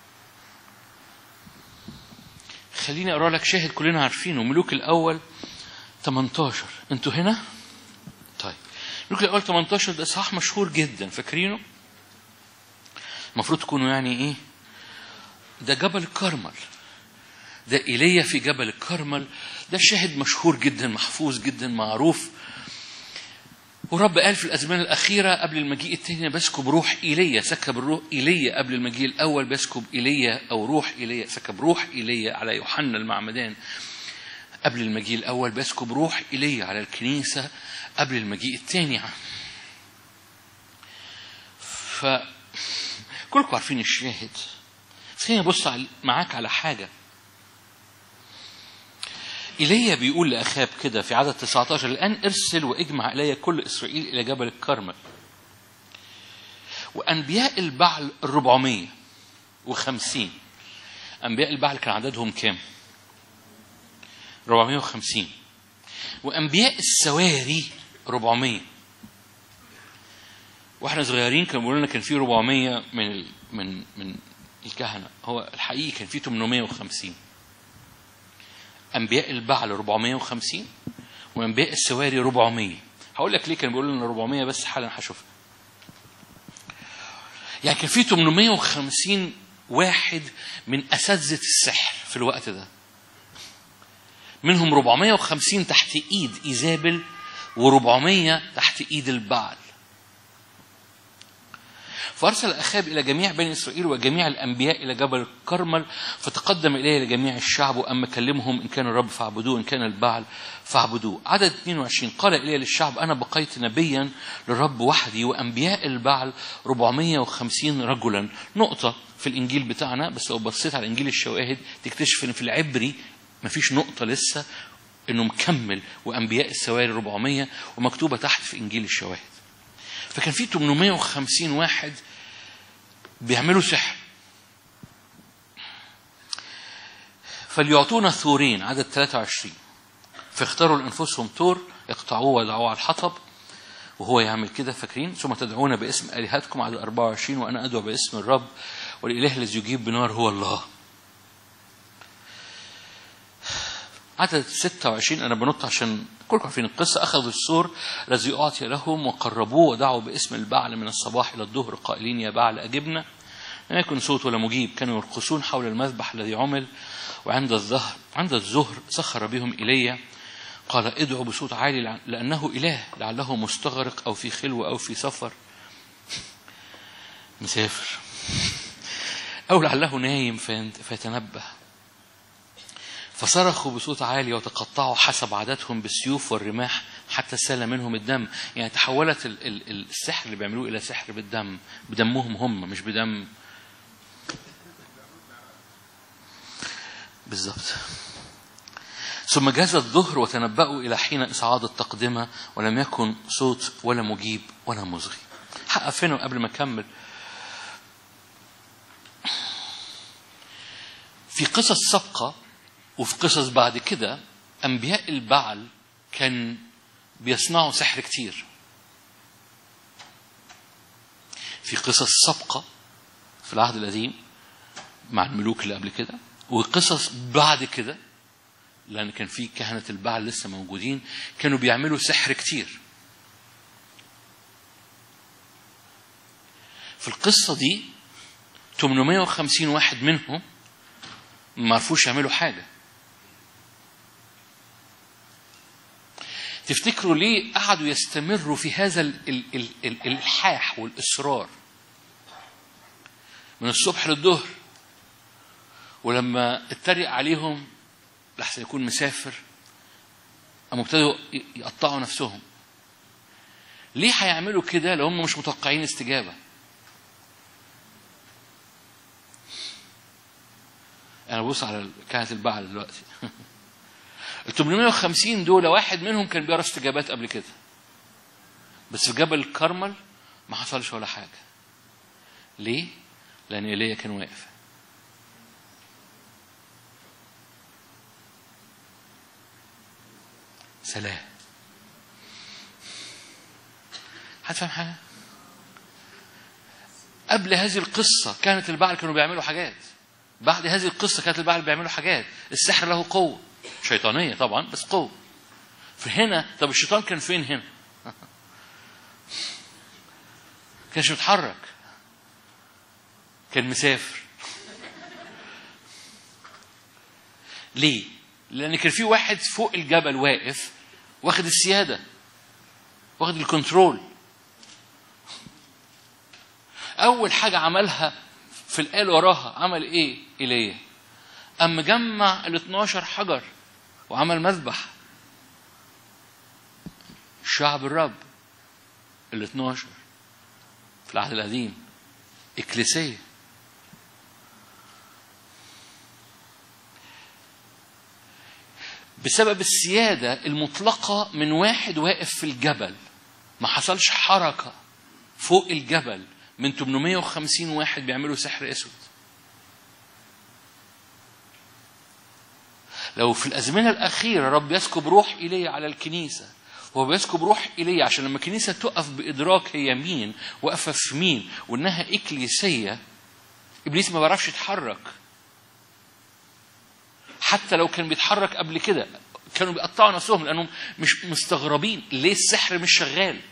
خليني أقرأ لك شاهد كلنا عارفينه، ملوك الأول 18. أنتوا هنا؟ طيب، ملوك الأول 18 ده إصحاح مشهور جدا، فاكرينه؟ المفروض تكونوا يعني ايه؟ ده جبل الكرمل، ده إيليا في جبل الكرمل. ده شاهد مشهور جدا، محفوظ جدا، معروف. ورب قال في الأزمان الأخيرة قبل المجيء الثاني بسكب روح إيليا. سكب الروح إيليا قبل المجيء الأول، بسكب إيليا أو روح إيليا، سكب روح إيليا على يوحنا المعمدان قبل المجيء الأول، بسكب روح إيليا على الكنيسة قبل المجيء الثاني. كلكم عارفين الشاهد. خليني أبص معاك على حاجة. إيليا بيقول لأخاب كده في عدد 19: الآن ارسل واجمع إلي كل إسرائيل إلى جبل الكرمل. وأنبياء البعل 450. أنبياء البعل كان عددهم كام؟ 450. وأنبياء السواري 400. واحنا صغيرين كانوا بيقولوا لنا كان في 400 من الكهنه. هو الحقيقي كان في 850. انبياء البعل 450 وانبياء السواري 400. هقول لك ليه كانوا بيقولوا لنا 400 بس حالا هشوفها. يعني كان في 850 واحد من اساتذه السحر في الوقت ده. منهم 450 تحت ايد ايزابل و400 تحت ايد البعل. فأرسل أخاب إلى جميع بني إسرائيل وجميع الأنبياء إلى جبل الكرمل، فتقدم إليه لجميع الشعب، وأما كلمهم إن كان الرب فاعبدوه، إن كان البعل فاعبدوه. عدد 22: قال إليه للشعب: أنا بقيت نبيا للرب وحدي، وأنبياء البعل 450 رجلا. نقطة في الإنجيل بتاعنا، بس لو بصيت على إنجيل الشواهد تكتشف إن في العبري مفيش نقطة لسه، إنه مكمل وأنبياء السواري 400 ومكتوبة تحت في إنجيل الشواهد. فكان في 850 واحد بيعملوا سحر. فليعطونا ثورين. عدد 23: فاختاروا لأنفسهم ثور يقطعوه ويضعوه على الحطب، وهو يعمل كده، فاكرين؟ ثم تدعون باسم آلهتكم. عدد 24: وأنا أدعو باسم الرب، والإله الذي يجيب بنار هو الله. عدد 26 أنا بنط عشان كلكم عارفين القصة. أخذوا السور الذي أعطي لهم وقربوه ودعوا باسم البعل من الصباح إلى الظهر قائلين: يا بعل أجبنا. لم يكن صوت ولا مجيب. كانوا يرقصون حول المذبح الذي عمل. وعند الظهر سخر بهم إيليا، قال: ادعوا بصوت عالي لأنه إله، لعله مستغرق أو في خلوة أو في سفر، مسافر، أو لعله نايم فيتنبه. فصرخوا بصوت عالي وتقطعوا حسب عادتهم بالسيوف والرماح حتى سال منهم الدم. يعني تحولت السحر اللي بيعملوه إلى سحر بالدم، بدمهم هم مش بدم. بالضبط. ثم جاز الظهر وتنبأوا إلى حين إصعاد التقدمة، ولم يكن صوت ولا مجيب ولا مصغي. هقف هنا قبل ما أكمل. في قصص سابقة وفي قصص بعد كده أنبياء البعل كان بيصنعوا سحر كتير. في قصص سابقة في العهد القديم مع الملوك اللي قبل كده، وقصص بعد كده لأن كان في كهنة البعل لسه موجودين كانوا بيعملوا سحر كتير. في القصة دي 850 واحد منهم ما عرفوش يعملوا حاجة. تفتكروا ليه قعدوا يستمروا في هذا الإلحاح والإصرار من الصبح للظهر؟ ولما اتريق عليهم لحسن يكون مسافر، أما ابتدوا يقطعوا نفسهم. ليه هيعملوا كده لو هم مش متوقعين استجابة؟ أنا ببص على كهنة البعل دلوقتي. ال 850 دول واحد منهم كان بيرى استجابات قبل كده، بس في جبل الكرمل ما حصلش ولا حاجة. ليه؟ لأن إيليا كان واقف. سلام. هتفهم حاجة؟ قبل هذه القصة كانت البعل كانوا بيعملوا حاجات، بعد هذه القصة كانت البعل بيعملوا حاجات. السحر له قوة شيطانية طبعا، بس قوة. فهنا طب الشيطان كان فين هنا؟ كانش متحرك، كان مسافر. ليه؟ لأن كان في واحد فوق الجبل واقف واخد السيادة، واخد الكنترول. أول حاجة عملها في الآية وراها عمل إيه؟ إيليا أما جمع 12 حجر وعمل مذبح. شعب الرب 12 في العهد القديم إكليسية. بسبب السيادة المطلقة من واحد واقف في الجبل، ما حصلش حركة فوق الجبل من 850 واحد بيعملوا سحر أسود. لو في الأزمنة الأخيرة رب يسكب روح إيليا على الكنيسة، هو بيسكب روح إيليا عشان لما الكنيسة تقف بإدراك هي مين، وقفة في مين، وإنها إكليسية، إبليس ما بيعرفش يتحرك. حتى لو كان بيتحرك قبل كده كانوا بيقطعوا نفسهم، لأنهم مش مستغربين ليه السحر مش شغال.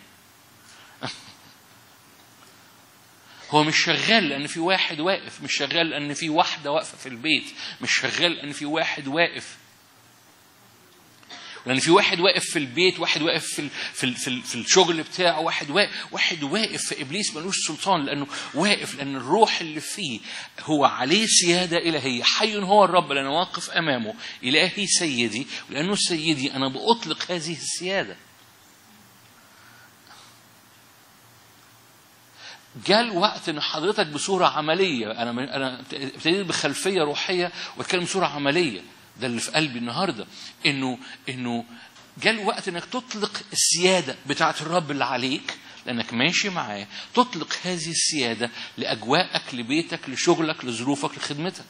هو مش شغال لأن في واحد واقف، مش شغال لأن في واحدة واقفة في البيت، مش شغال لأن في واحد واقف، لأن في واحد واقف في البيت، واحد واقف في الشغل بتاعه، واحد واقف. في إبليس ملوش سلطان لأنه واقف، لأن الروح اللي فيه هو عليه سيادة إلهية. حي هو الرب لأنه واقف أمامه، إلهي سيدي، ولأنه سيدي أنا بأطلق هذه السيادة. جاء الوقت ان حضرتك بصوره عمليه، انا ابتديت بخلفيه روحيه واتكلم بصوره عمليه. ده اللي في قلبي النهارده، انه جاء الوقت انك تطلق السياده بتاعه الرب اللي عليك، لانك ماشي معاه. تطلق هذه السياده لاجواءك، لبيتك، لشغلك، لظروفك، لخدمتك.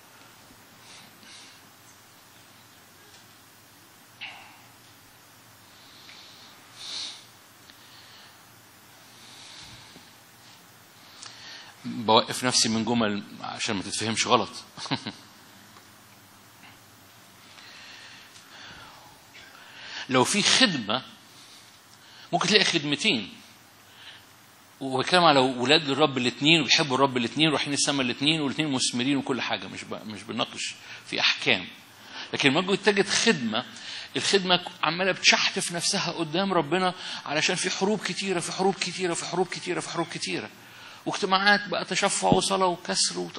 بوقف نفسي من جمل عشان ما تتفهمش غلط. لو في خدمة ممكن تلاقي خدمتين، وبكلم على ولاد الرب الاثنين وبيحبوا الرب الاثنين ورايحين السماء الاثنين والاثنين مثمرين وكل حاجة، مش بنناقش في أحكام. لكن لما تجد خدمة، الخدمة عمالة بتشحتف نفسها قدام ربنا علشان في حروب كتيرة في حروب كتيرة في حروب كتيرة في حروب كتيرة، واجتماعات بقى تشفع وصلاة وكسر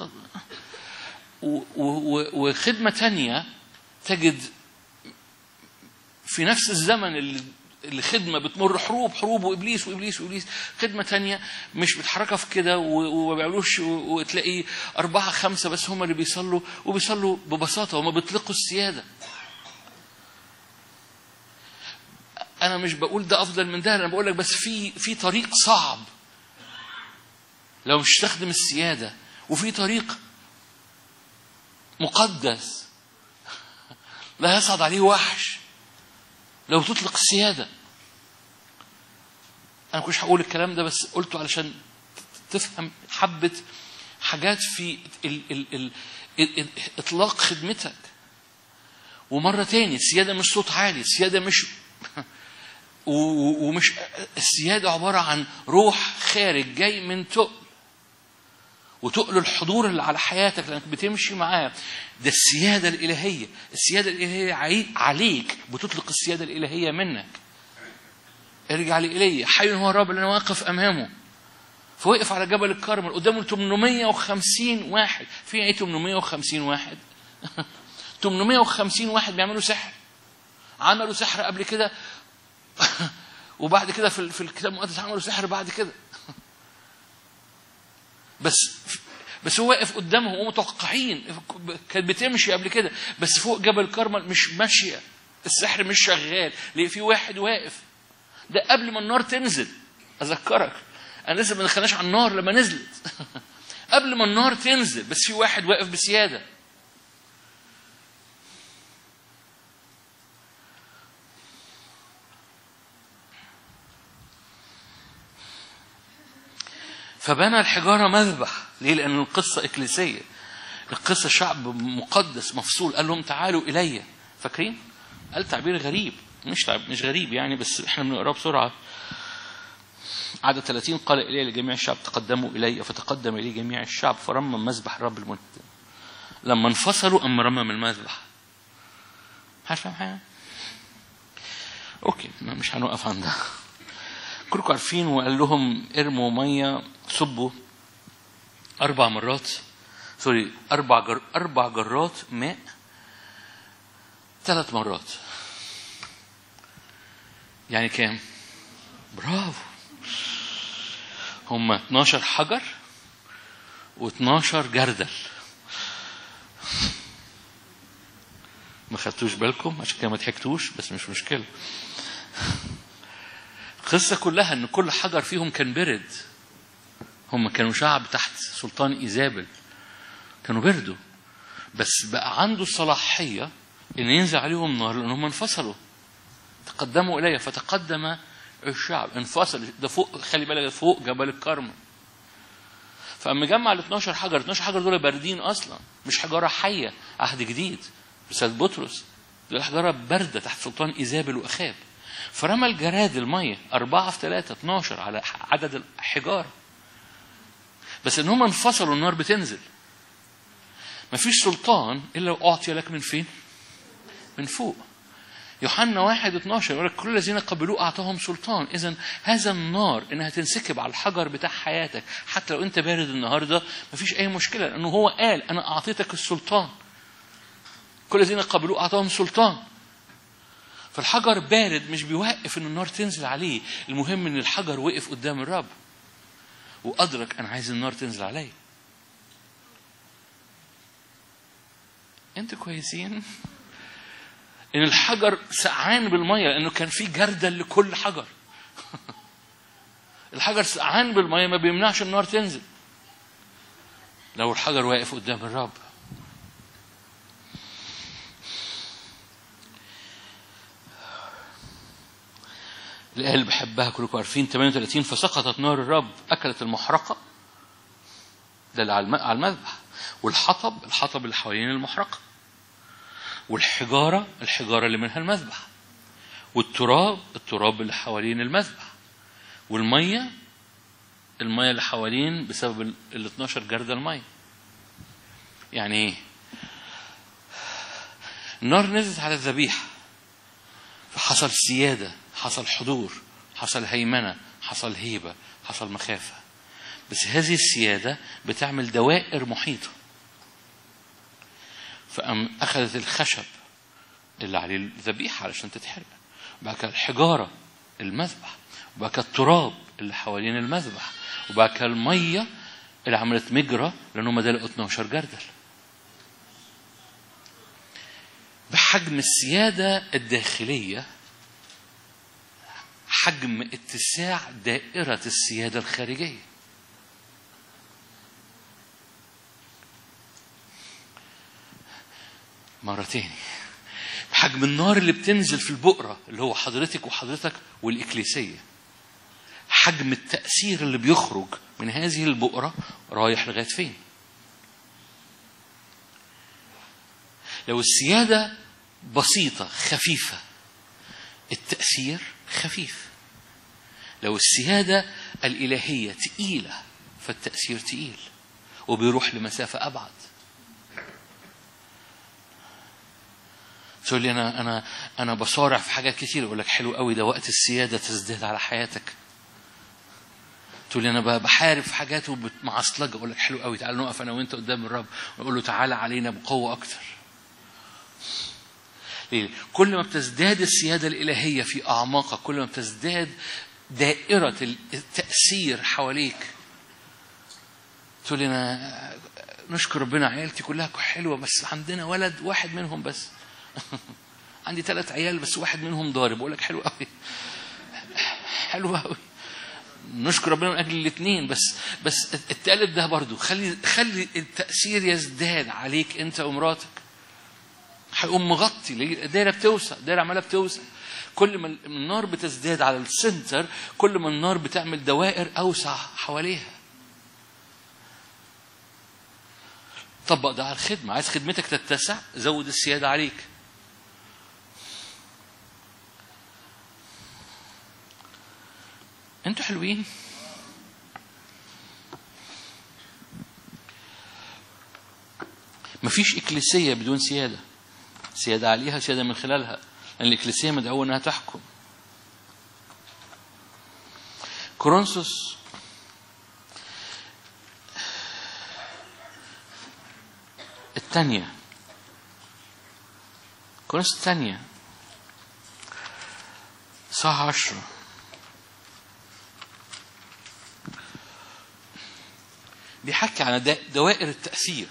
وخدمة تانية تجد في نفس الزمن اللي الخدمة بتمر حروب وإبليس. خدمة تانية مش بتحركها في كده وما بيعملوش، وتلاقي 4 5 بس هم اللي بيصلوا وبيصلوا ببساطة وما بيطلقوا السيادة. أنا مش بقول ده أفضل من ده، أنا بقول لك بس في طريق صعب لو مش تستخدم السيادة، وفي طريق مقدس لا يصعد عليه وحش لو تطلق السيادة. أنا كنتش هقول الكلام ده، بس قلته علشان تفهم حبة حاجات في إطلاق خدمتك. ومرة تاني السيادة مش صوت عالي، السيادة مش ومش السيادة عبارة عن روح خارج جاي من تقل، وتقل الحضور اللي على حياتك لأنك بتمشي معاه. ده السيادة الإلهية. السيادة الإلهية عليك بتطلق السيادة الإلهية منك. ارجع لإليه. حي هو الرب اللي أنا واقف أمامه. فوقف على جبل الكرمل قدامه 850 واحد. في ايه 850 واحد؟ 850 واحد بيعملوا سحر، عملوا سحر قبل كده وبعد كده في الكتاب المقدس عملوا سحر بعد كده. بس هو واقف قدامهم ومتوقعين، كانت بتمشي قبل كده بس فوق جبل كرمل مش ماشيه، السحر مش شغال. ليه؟ في واحد واقف. ده قبل ما النار تنزل. اذكرك انا لسه ما دخلناش على النار لما نزلت قبل ما النار تنزل، بس في واحد واقف بسياده. فبنى الحجارة مذبح. ليه؟ لأن القصة إكليسية، القصة شعب مقدس مفصول. قال لهم تعالوا إلي. فاكرين؟ قال تعبير غريب، مش غريب يعني، بس احنا بنقرأ بسرعة. عدد 30 قال إلي لجميع الشعب تقدموا إلي، فتقدم إلي جميع الشعب فرمم مذبح الرب المنتظم. لما انفصلوا أم رمم المذبح. هفهم حاجة؟ أوكي، مش هنوقف عندها. كلكم عارفين. وقال لهم ارموا مية، صبوا 4 مرات، سوري 4 جرات ماء 3 مرات. يعني كام؟ برافو، هم 12 حجر و12 جردل. ما خدتوش بالكم عشان كده ما ضحكتوش، بس مش مشكلة. القصة كلها ان كل حجر فيهم كان برد. هم كانوا شعب تحت سلطان إيزابل، كانوا بردوا، بس بقى عنده الصلاحية ان ينزل عليهم نار لانهم انفصلوا. تقدموا إليه فتقدم الشعب، انفصل. ده فوق، خلي بالك، ده فوق جبل الكرمل. فأما جمع ال 12 حجر، 12 حجر دول باردين أصلا، مش حجارة حية. عهد جديد رسالة بطرس، دول حجارة باردة تحت سلطان إيزابل وأخاب. فرمى الجراد المية 4 في 3 12 على عدد الحجار. بس ان هم انفصلوا النار بتنزل. مفيش سلطان الا اعطي لك من فين؟ من فوق. يوحنا 1:12 يقول لك كل الذين قبلوه اعطاهم سلطان. اذا هذا النار انها تنسكب على الحجر بتاع حياتك، حتى لو انت بارد النهارده مفيش اي مشكله، لانه هو قال انا اعطيتك السلطان. كل الذين قبلوه اعطاهم سلطان. فالحجر بارد مش بيوقف ان النار تنزل عليه. المهم ان الحجر وقف قدام الرب وأدرك أنا عايز النار تنزل علي. أنت كويسين؟ إن الحجر سقعان بالمية لأنه كان في جردل لكل حجر. الحجر سقعان بالمية ما بيمنعش النار تنزل لو الحجر واقف قدام الرب. الآية اللي بحبها كلكم عارفين 38 فسقطت نار الرب أكلت المحرقة، ده اللي على المذبح، والحطب اللي حوالين المحرقة، والحجارة اللي منها المذبح، والتراب اللي حوالين المذبح، والمية اللي حوالين بسبب ال 12 جردل المية. يعني ايه؟ النار نزلت على الذبيحة فحصل سيادة، حصل حضور، حصل هيمنة، حصل هيبة، حصل مخافة. بس هذه السيادة بتعمل دوائر محيطة. فأم أخذت الخشب اللي عليه الذبيحة علشان تتحرق، وبعد كده الحجارة المذبح، وبعد كده التراب اللي حوالين المذبح، وبعد كده المية اللي عملت مجرى لأنهم دلقوا 12 جردل. بحجم السيادة الداخلية حجم اتساع دائرة السيادة الخارجية. مرة تاني، بحجم النار اللي بتنزل في البؤرة اللي هو حضرتك وحضرتك والإكليسية، حجم التأثير اللي بيخرج من هذه البؤرة رايح لغاية فين. لو السيادة بسيطة خفيفة التأثير خفيف. لو السيادة الإلهية تقيلة فالتأثير تقيل وبيروح لمسافة أبعد. تقول لي أنا بصارع في حاجات كتير. أقول لك حلو قوي، ده وقت السيادة تزداد على حياتك. تقول لي أنا بحارب في حاجات ومعصلجة. أقول لك حلو قوي، تعال نقف أنا وأنت قدام الرب ونقول له تعالى علينا بقوة أكتر. ليه؟ كل ما بتزداد السيادة الإلهية في أعماقك، كل ما بتزداد دائرة التأثير حواليك. تقول لي أنا نشكر ربنا عيالتي كلها حلوة بس عندنا ولد واحد منهم بس. عندي 3 عيال بس واحد منهم ضارب. بقول لك حلو قوي، حلو قوي. نشكر ربنا من أجل الاثنين، بس الثالث ده برضو خلي التأثير يزداد عليك أنت ومراتك. هيقوم مغطي، الدائرة بتوسع، الدائرة عمالة بتوسع. كل ما النار بتزداد على السنتر، كل ما النار بتعمل دوائر أوسع حواليها. طبق ده على الخدمة. عايز خدمتك تتسع، زود السيادة عليك. انتوا حلوين. مفيش إكليسية بدون سيادة. سيادة عليها، سيادة من خلالها، لأن الإكليسية مدعوة أنها تحكم. كورنثوس الثانية، كورنثوس الثانية صح 10. بيحكي عن دوائر التأثير.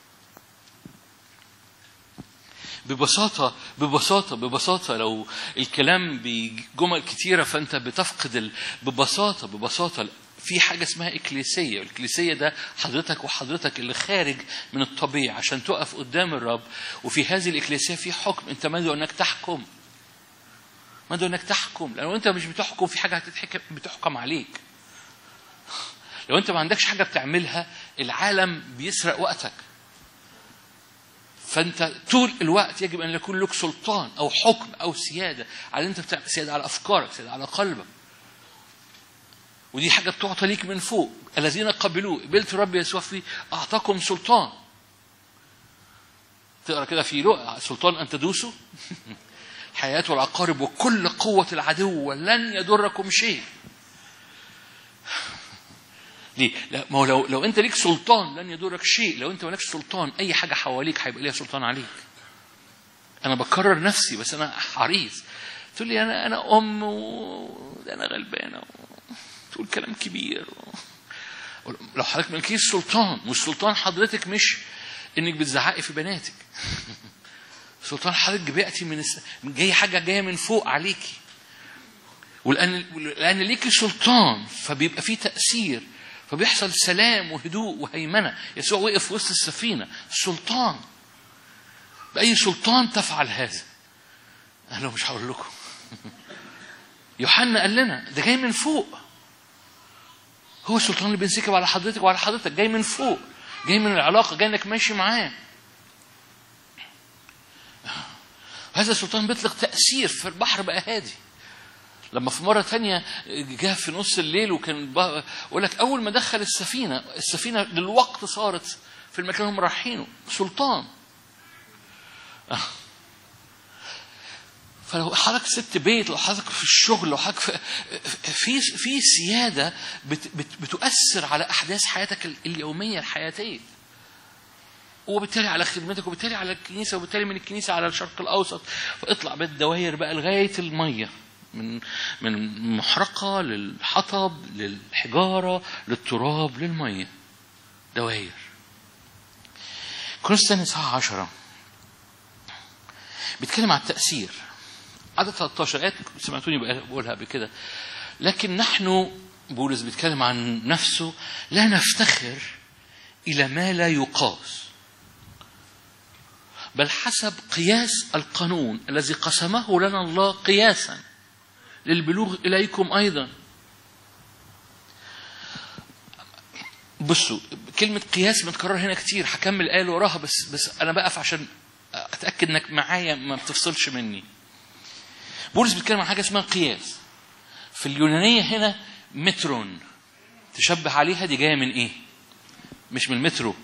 ببساطة لو الكلام بجمل كتيرة فأنت بتفقد ببساطة في حاجة اسمها إكليسية. الإكليسية ده حضرتك وحضرتك اللي خارج من الطبيعة عشان تقف قدام الرب. وفي هذه الإكليسية في حكم. أنت مدعو أنك تحكم، مدعو أنك تحكم. لأنه أنت مش بتحكم في حاجة بتحكم عليك. لو أنت ما عندكش حاجة بتعملها، العالم بيسرق وقتك. فأنت طول الوقت يجب أن يكون لك سلطان أو حكم أو سيادة على أنت بتعمل. سيادة على أفكارك، سيادة على قلبك. ودي حاجة بتعطى ليك من فوق. الذين قبلوه، قبلت الرب يسوع فيه أعطاكم سلطان. تقرأ كده في لقا، سلطان أن تدوسوا حياة والعقارب وكل قوة العدو ولن يضركم شيء. ليه؟ لا، ما هو لو انت ليك سلطان لن يضرك شيء. لو انت مالكش سلطان، اي حاجه حواليك هيبقى ليها سلطان عليك. انا بكرر نفسي بس انا حريص. تقول لي انا ام وانا غلبانه تقول كلام كبير. لو حضرتك مالكيش سلطان، والسلطان حضرتك مش انك بتزعقي في بناتك. سلطان حضرتك بياتي من جاي حاجه جايه من فوق عليكي. ولان ليكي سلطان فبيبقى فيه تاثير، فبيحصل سلام وهدوء وهيمنة. يسوع وقف وسط السفينة. السلطان، بأي سلطان تفعل هذا؟ أنا مش هقول لكم. يوحنا قال لنا ده جاي من فوق. هو السلطان اللي بينسكب على حضرتك وعلى حضرتك، جاي من فوق، جاي من العلاقة، جاي انك ماشي معاه. هذا السلطان بيطلق تأثير في البحر بقى هادي. لما في مرة تانية جاء في نص الليل وكان يقول لك أول ما دخل السفينة للوقت صارت في المكان هم رايحينه. سلطان. فلو حضرتك ست بيت، لو حضرتك في الشغل، لو حضرتك في سيادة بتؤثر على أحداث حياتك اليومية الحياتية، وبالتالي على خدمتك، وبالتالي على الكنيسة، وبالتالي من الكنيسة على الشرق الأوسط. فاطلع بالدوائر بقى لغاية المية، من محرقة للحطب للحجارة للتراب للمية. دوائر. كورنثوس الثانية صح 10 بيتكلم عن التأثير. عدد 13 آيات سمعتوني بقولها بكده. لكن نحن، بولس بيتكلم عن نفسه، لا نفتخر إلى ما لا يقاس، بل حسب قياس القانون الذي قسمه لنا الله قياسا للبلوغ إليكم أيضا. بصوا، كلمة قياس متكرر هنا كتير. هكمل آية وراها بس أنا بقف عشان أتأكد إنك معايا ما بتفصلش مني. بولس بيتكلم عن حاجة اسمها قياس. في اليونانية هنا مترون، تشبه عليها. دي جاية من إيه؟ مش من المترو،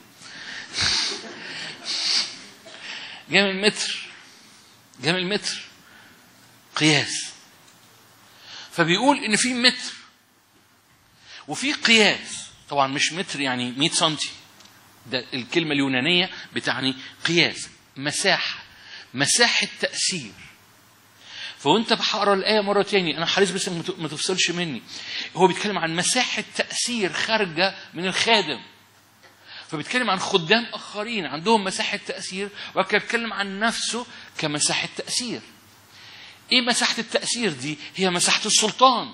جاية من المتر، جاية من المتر. قياس. فبيقول إن في متر وفي قياس. طبعا مش متر يعني 100 سنتي، ده الكلمة اليونانية بتعني قياس، مساحة، مساحة تأثير. فوانت بحقرأ الآية مرة تاني، أنا حريص بس ما تفصلش مني. هو بيتكلم عن مساحة تأثير خارجة من الخادم. فبيتكلم عن خدام آخرين عندهم مساحة تأثير، وكيتكلم عن نفسه كمساحة تأثير. إيه مساحة التأثير دي؟ هي مساحة السلطان.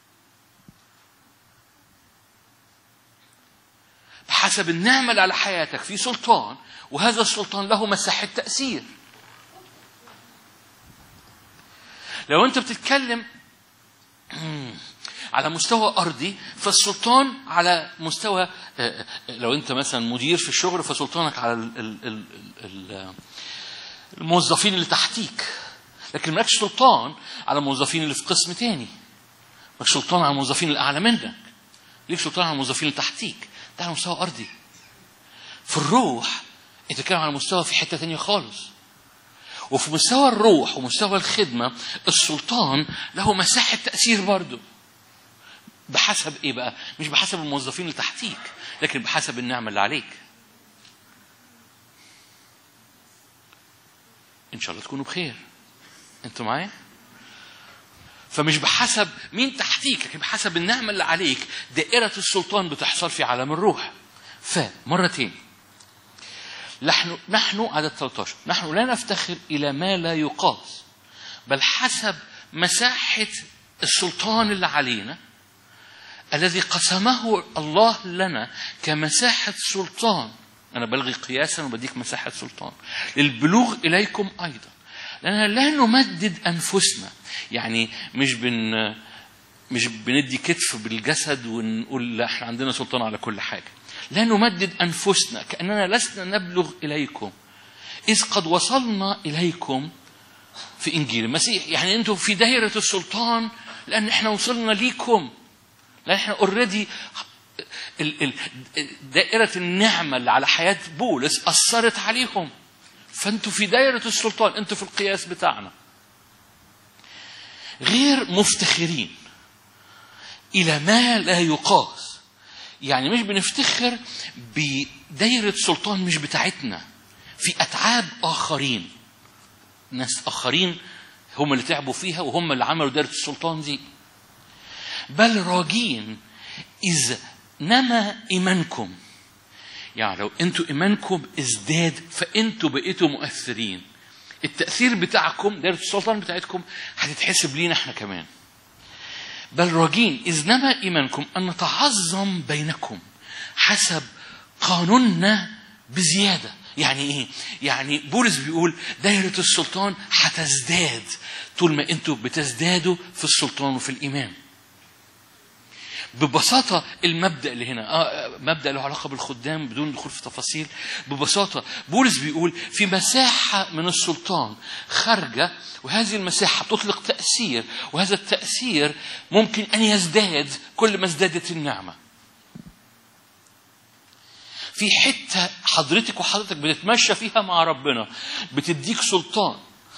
بحسب النعمة اللي على حياتك في سلطان، وهذا السلطان له مساحة تأثير. لو أنت بتتكلم على مستوى أرضي، فالسلطان على مستوى، لو أنت مثلا مدير في الشغل فسلطانك على الموظفين اللي تحتيك، لكن مالكش سلطان على الموظفين اللي في قسم تاني. مالكش سلطان على الموظفين اللي أعلى منك، ليك سلطان على الموظفين اللي تحتيك. ده على مستوى أرضي. في الروح أنت تتكلم على مستوى في حتة تانية خالص. وفي مستوى الروح ومستوى الخدمة السلطان له مساحة تأثير برضو. بحسب إيه بقى؟ مش بحسب الموظفين اللي تحتيك، لكن بحسب النعمة اللي عليك. إن شاء الله تكونوا بخير. أنتوا معايا؟ فمش بحسب مين تحتيك، لكن بحسب النعمة اللي عليك. دائرة السلطان بتحصل في عالم الروح. فمرتين نحن عدد 13 نحن لا نفتخر إلى ما لا يقاس، بل حسب مساحة السلطان اللي علينا الذي قسمه الله لنا كمساحة سلطان. أنا بلغي قياسا وبديك مساحة سلطان للبلوغ إليكم أيضا، لأننا لا نمدد أنفسنا. يعني مش بندي كتف بالجسد ونقول لا احنا عندنا سلطان على كل حاجة. لا نمدد أنفسنا كأننا لسنا نبلغ إليكم إذ قد وصلنا إليكم في إنجيل المسيح. يعني أنتم في دائرة السلطان لأن إحنا وصلنا ليكم، لأن إحنا already دائرة النعمة اللي على حياة بولس أثرت عليهم. فأنتم في دائرة السلطان، أنتم في القياس بتاعنا. غير مفتخرين إلى ما لا يقاس. يعني مش بنفتخر بدائرة سلطان مش بتاعتنا، في أتعاب آخرين، ناس آخرين هم اللي تعبوا فيها وهم اللي عملوا دائرة السلطان دي. بل راجين إذ نما إيمانكم. يعني لو أنتوا إيمانكم ازداد فأنتوا بقيتوا مؤثرين. التأثير بتاعكم دائرة السلطان بتاعتكم هتتحسب لينا احنا كمان. بل راجين إذ نما إيمانكم أن نتعظم بينكم حسب قانوننا بزيادة. يعني إيه؟ يعني بولس بيقول دائرة السلطان هتزداد طول ما أنتوا بتزدادوا في السلطان وفي الإيمان. ببساطة المبدأ اللي هنا مبدأ له علاقة بالخدام بدون دخول في تفاصيل. ببساطة بولس بيقول في مساحة من السلطان خارجة، وهذه المساحة بتطلق تأثير، وهذا التأثير ممكن أن يزداد كل ما ازدادت النعمة. في حتة حضرتك وحضرتك بتتمشى فيها مع ربنا بتديك سلطان،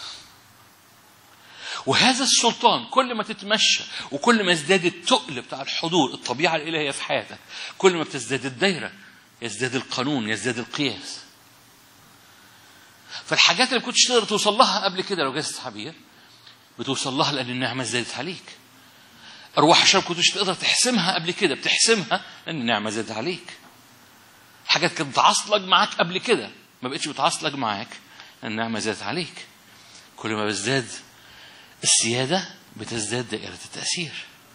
وهذا السلطان كل ما تتمشى وكل ما ازداد التقل بتاع الحضور الطبيعة الإلهية في حياتك، كل ما بتزداد الدايرة يزداد القانون يزداد القياس. فالحاجات اللي كنتش تقدر توصل لها قبل كده لو جازت حبير بتوصل لها لأن النعمة زادت عليك. أرواح الشر كنتش تقدر تحسمها قبل كده بتحسمها لأن النعمة زادت عليك. حاجات كانت بتعصلك معاك قبل كده ما بقتش بتعصلك معاك لأن النعمة زادت عليك. كل ما بزداد السيادة بتزداد دائرة التأثير.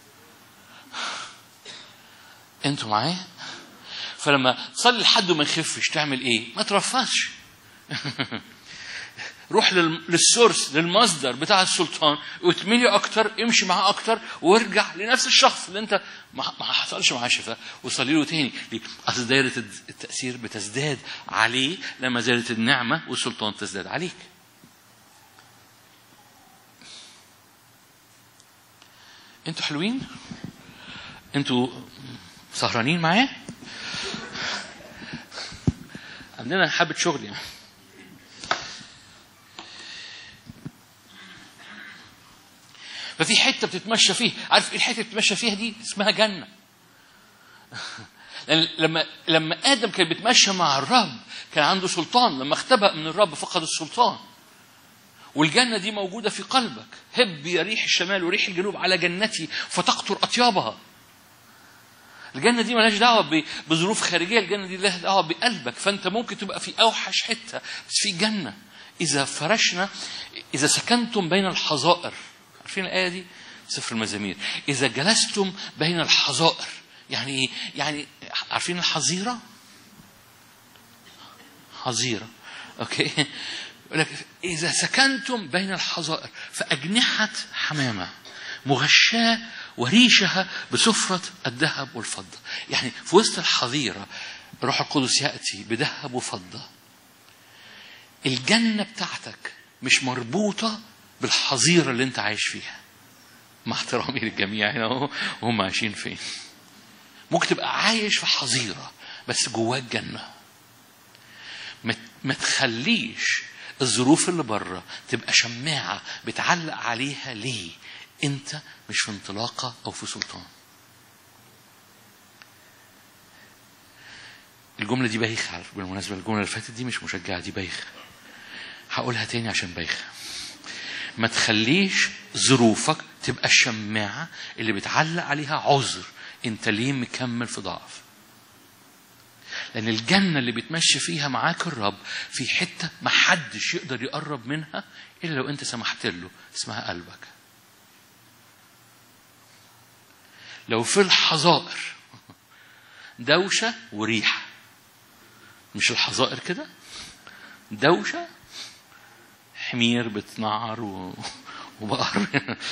انتوا معايا؟ فلما تصلي لحد وما يخفش تعمل ايه؟ ما ترفضش. روح للسورس للمصدر بتاع السلطان وتملي اكتر، امشي معاه اكتر، وارجع لنفس الشخص اللي انت ما حصلش معاه شفاء وصلي له تاني. اصل دائرة التأثير بتزداد عليه لما زادت النعمة والسلطان تزداد عليك. انتوا حلوين؟ انتوا سهرانين معايا؟ عندنا حبة شغل يعني. ففي حتة بتتمشى فيه. عارف ايه الحتة اللي بتتمشى فيها دي؟ اسمها جنة. لما آدم كان بيتمشى مع الرب كان عنده سلطان. لما اختبأ من الرب فقد السلطان. والجنة دي موجودة في قلبك. هب يا ريح الشمال وريح الجنوب على جنتي فتقطر أطيابها. الجنة دي مالهاش دعوة بظروف خارجية، الجنة دي لها دعوة بقلبك. فأنت ممكن تبقى في أوحش حتة بس في جنة. إذا فرشنا، إذا سكنتم بين الحظائر، عارفين الآية دي؟ سفر المزامير. إذا جلستم بين الحظائر، يعني إيه؟ يعني عارفين الحظيرة؟ حظيرة، أوكي؟ إذا سكنتم بين الحظائر فأجنحة حمامة مغشاة وريشها بسفرة الذهب والفضة. يعني في وسط الحظيرة روح القدس يأتي بذهب وفضة. الجنة بتاعتك مش مربوطة بالحظيرة اللي انت عايش فيها، مع احترامي للجميع هنا وهم عايشين فين. ممكن تبقى عايش في حظيرة بس جواك جنة. ما تخليش الظروف اللي بره تبقى شماعة بتعلق عليها. ليه؟ انت مش في انطلاقة او في سلطان. الجملة دي بايخة بالمناسبة، الجملة اللي فاتت دي مش مشجعة، دي بايخة. هقولها تاني عشان بايخة. ما تخليش ظروفك تبقى الشماعة اللي بتعلق عليها عذر انت ليه مكمل في ضعف. لأن الجنة اللي بتمشي فيها معاك الرب في حتة ما حدش يقدر يقرب منها إلا لو أنت سمحت له، اسمها قلبك. لو في الحظائر دوشة وريحة، مش الحظائر كده دوشة، حمير بتنعر وبقر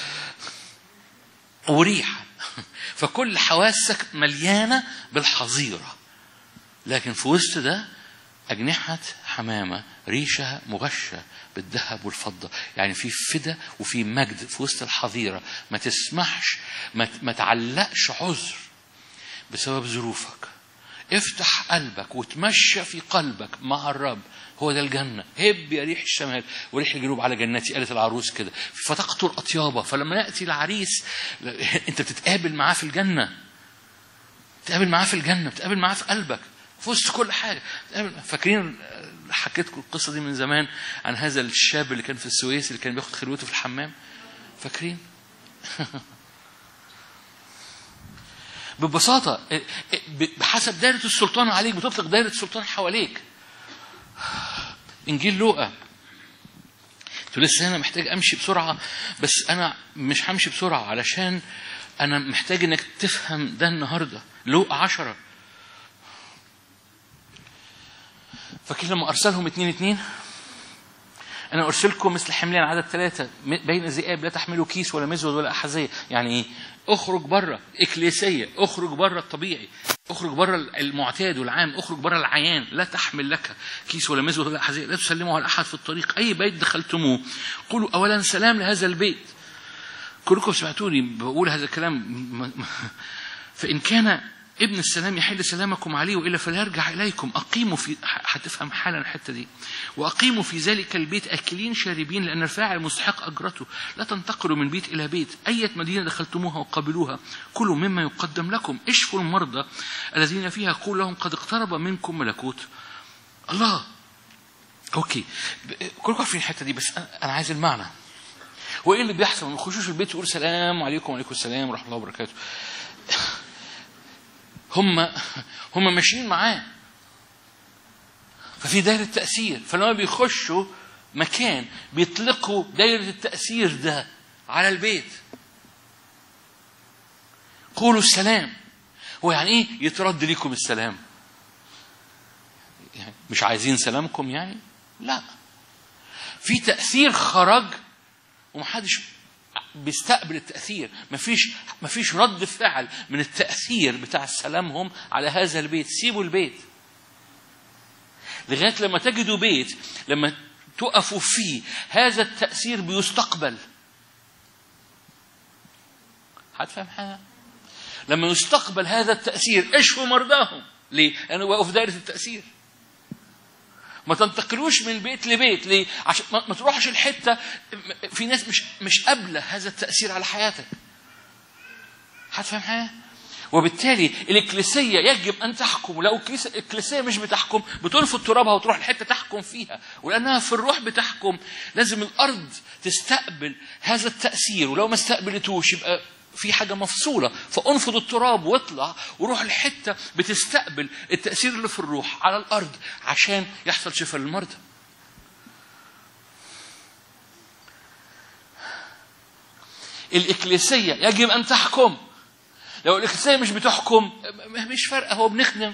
وريحة، فكل حواسك مليانة بالحظيرة. لكن في وسط ده أجنحة حمامة ريشها مغشة بالذهب والفضة. يعني في فدا وفي مجد في وسط الحظيرة. ما تسمحش، ما تعلقش عذر بسبب ظروفك. افتح قلبك وتمشى في قلبك مع الرب. هو ده الجنة. هب يا ريح الشمال وريح الجنوب على جنتي، قالت العروس كده، فتقطر أطيابها. فلما يأتي العريس انت بتتقابل معاه في الجنة، بتقابل معاه في الجنة، بتقابل معاه في قلبك في وسط كل حاجة. فاكرين حكيتكم القصة دي من زمان عن هذا الشاب اللي كان في السويس اللي كان بياخد خلوته في الحمام؟ فاكرين؟ ببساطة بحسب دائرة السلطان عليك بتطلق دائرة السلطان حواليك. إنجيل لوقا. لسه أنا محتاج أمشي بسرعة، بس أنا مش همشي بسرعة علشان أنا محتاج إنك تفهم ده النهاردة. لوقا 10. فاكر لما أرسلهم 2-2 أنا أرسلكم مثل حملان عدد 3 بين الذئاب لا تحملوا كيس ولا مزود ولا أحذية. يعني إيه؟ اخرج بره إكليسية، اخرج بره الطبيعي، اخرج بره المعتاد والعام، اخرج بره العيان. لا تحمل لك كيس ولا مزود ولا أحذية، لا تسلموا على أحد في الطريق. أي بيت دخلتموه قولوا أولا سلام لهذا البيت. كلكم سمعتوني بقول هذا الكلام. فإن كان ابن السلام يحل سلامكم عليه وإلا فلا يرجع إليكم. أقيموا في، هتفهم حالا الحتة دي، وأقيموا في ذلك البيت أكلين شاربين لأن الفاعل مستحق أجرته. لا تنتقلوا من بيت إلى بيت. أية مدينة دخلتموها وقابلوها كلوا مما يقدم لكم. اشفوا المرضى الذين فيها، قول لهم قد اقترب منكم ملكوت الله. أوكي، كلكم عارفين الحتة دي، بس أنا عايز المعنى. وإيه اللي بيحصل؟ ما يخشوش البيت يقول سلام عليكم وعليكم السلام ورحمة الله وبركاته. هم ماشيين معاه، ففي دائرة تأثير. فلما بيخشوا مكان بيطلقوا دائرة التأثير ده على البيت. قولوا السلام. هو يعني ايه يترد لكم السلام؟ يعني مش عايزين سلامكم يعني؟ لا، في تأثير خرج ومحدش بيستقبل التأثير. مفيش رد فعل من التأثير بتاع سلامهم على هذا البيت. سيبوا البيت لغاية لما تجدوا بيت لما تقفوا فيه هذا التأثير بيستقبل. هتفهم حاجة؟ لما يستقبل هذا التأثير اشفوا مرضاهم. ليه؟ لأنه وقفوا في دائرة التأثير. ما تنتقلوش من بيت لبيت. ليه؟ عشان ما تروحش الحتة في ناس مش قابلة هذا التأثير على حياتك. هتفهم حاجة؟ وبالتالي الإكليسية يجب أن تحكم. لو الإكليسية مش بتحكم بتنفض ترابها وتروح الحتة تحكم فيها، ولأنها في الروح بتحكم لازم الأرض تستقبل هذا التأثير، ولو ما استقبلتوش يبقى في حاجة مفصولة. فأنفض التراب واطلع وروح الحتة بتستقبل التأثير اللي في الروح على الأرض عشان يحصل شفاء للمرضى. الإكليسية يجب أن تحكم. لو الإكليسية مش بتحكم مش فارقة، هو بنخدم.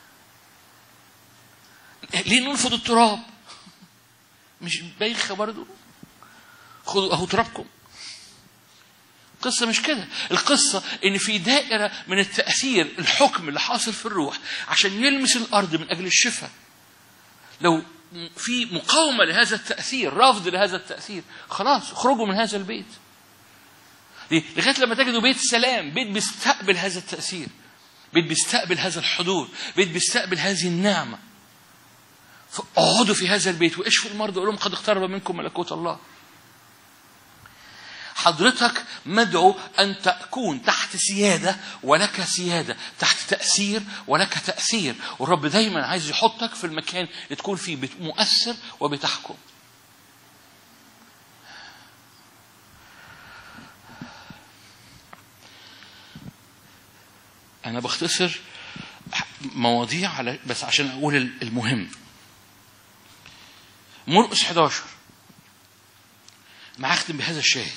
ليه ننفض التراب؟ مش بايخة برضو؟ خذوا أهو ترابكم. القصة مش كده. القصة إن في دائرة من التأثير، الحكم اللي حاصل في الروح عشان يلمس الأرض من أجل الشفاء. لو في مقاومة لهذا التأثير، رفض لهذا التأثير، خلاص اخرجوا من هذا البيت. لغاية لما تجدوا بيت سلام، بيت بيستقبل هذا التأثير، بيت بيستقبل هذا الحضور، بيت بيستقبل هذه النعمة. فاقعدوا في هذا البيت واشفوا المرضى وقولوا لهم قد اقترب منكم ملكوت الله. حضرتك مدعو أن تكون تحت سيادة ولك سيادة، تحت تأثير ولك تأثير. والرب دايما عايز يحطك في المكان اللي تكون فيه مؤثر وبتحكم. أنا بختصر مواضيع بس عشان أقول المهم. مرقس 11 ما أختم بهذا الشاهد.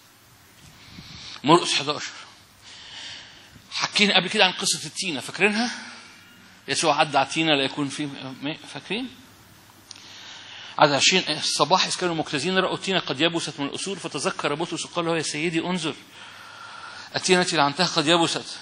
مرقس 11 حكينا قبل كده عن قصة التينة، فاكرينها؟ يسوع عدى على التينة لا يكون فيه، فاكرين؟ عدى 20 الصباح إذ كانوا مجتازين رأوا التينة قد يبست من الأصول، فتذكر بطرس وقال له يا سيدي انظر التينة التي لعنتها قد يبست.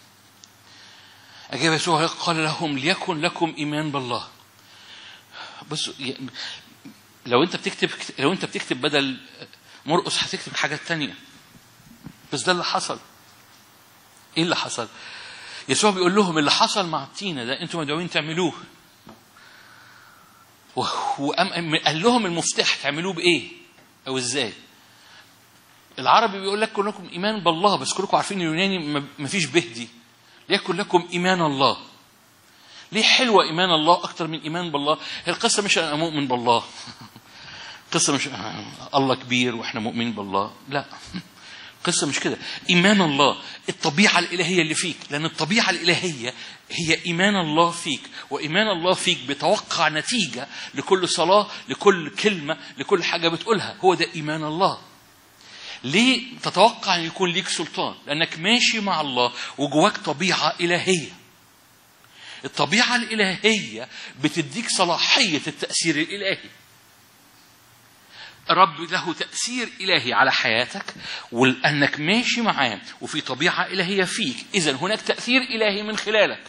أجاب يسوع قال لهم ليكن لكم إيمان بالله. بس لو أنت بتكتب بدل مرقس هتكتب حاجات تانية، بس ده اللي حصل. إيه اللي حصل؟ يسوع بيقول لهم اللي حصل مع التينة ده أنتم مدعوين تعملوه، وقال لهم المفتاح تعملوه بإيه أو إزاي. العربي بيقول لك كلكم إيمان بالله، بس كلكم عارفين اليوناني مفيش بهدي. ليكن لكم إيمان الله. ليه حلوة إيمان الله أكتر من إيمان بالله؟ هي القصة مش أنا مؤمن بالله، القصة مش الله كبير وإحنا مؤمنين بالله، لا، القصة مش كده. إيمان الله الطبيعة الإلهية اللي فيك، لأن الطبيعة الإلهية هي إيمان الله فيك، وإيمان الله فيك بتوقع نتيجة لكل صلاة، لكل كلمة، لكل حاجة بتقولها. هو ده إيمان الله. ليه تتوقع أن يكون ليك سلطان؟ لأنك ماشي مع الله وجواك طبيعة إلهية. الطبيعة الإلهية بتديك صلاحية التأثير الإلهي. رب له تأثير إلهي على حياتك، ولأنك ماشي معاه وفي طبيعة إلهية فيك، إذن هناك تأثير إلهي من خلالك.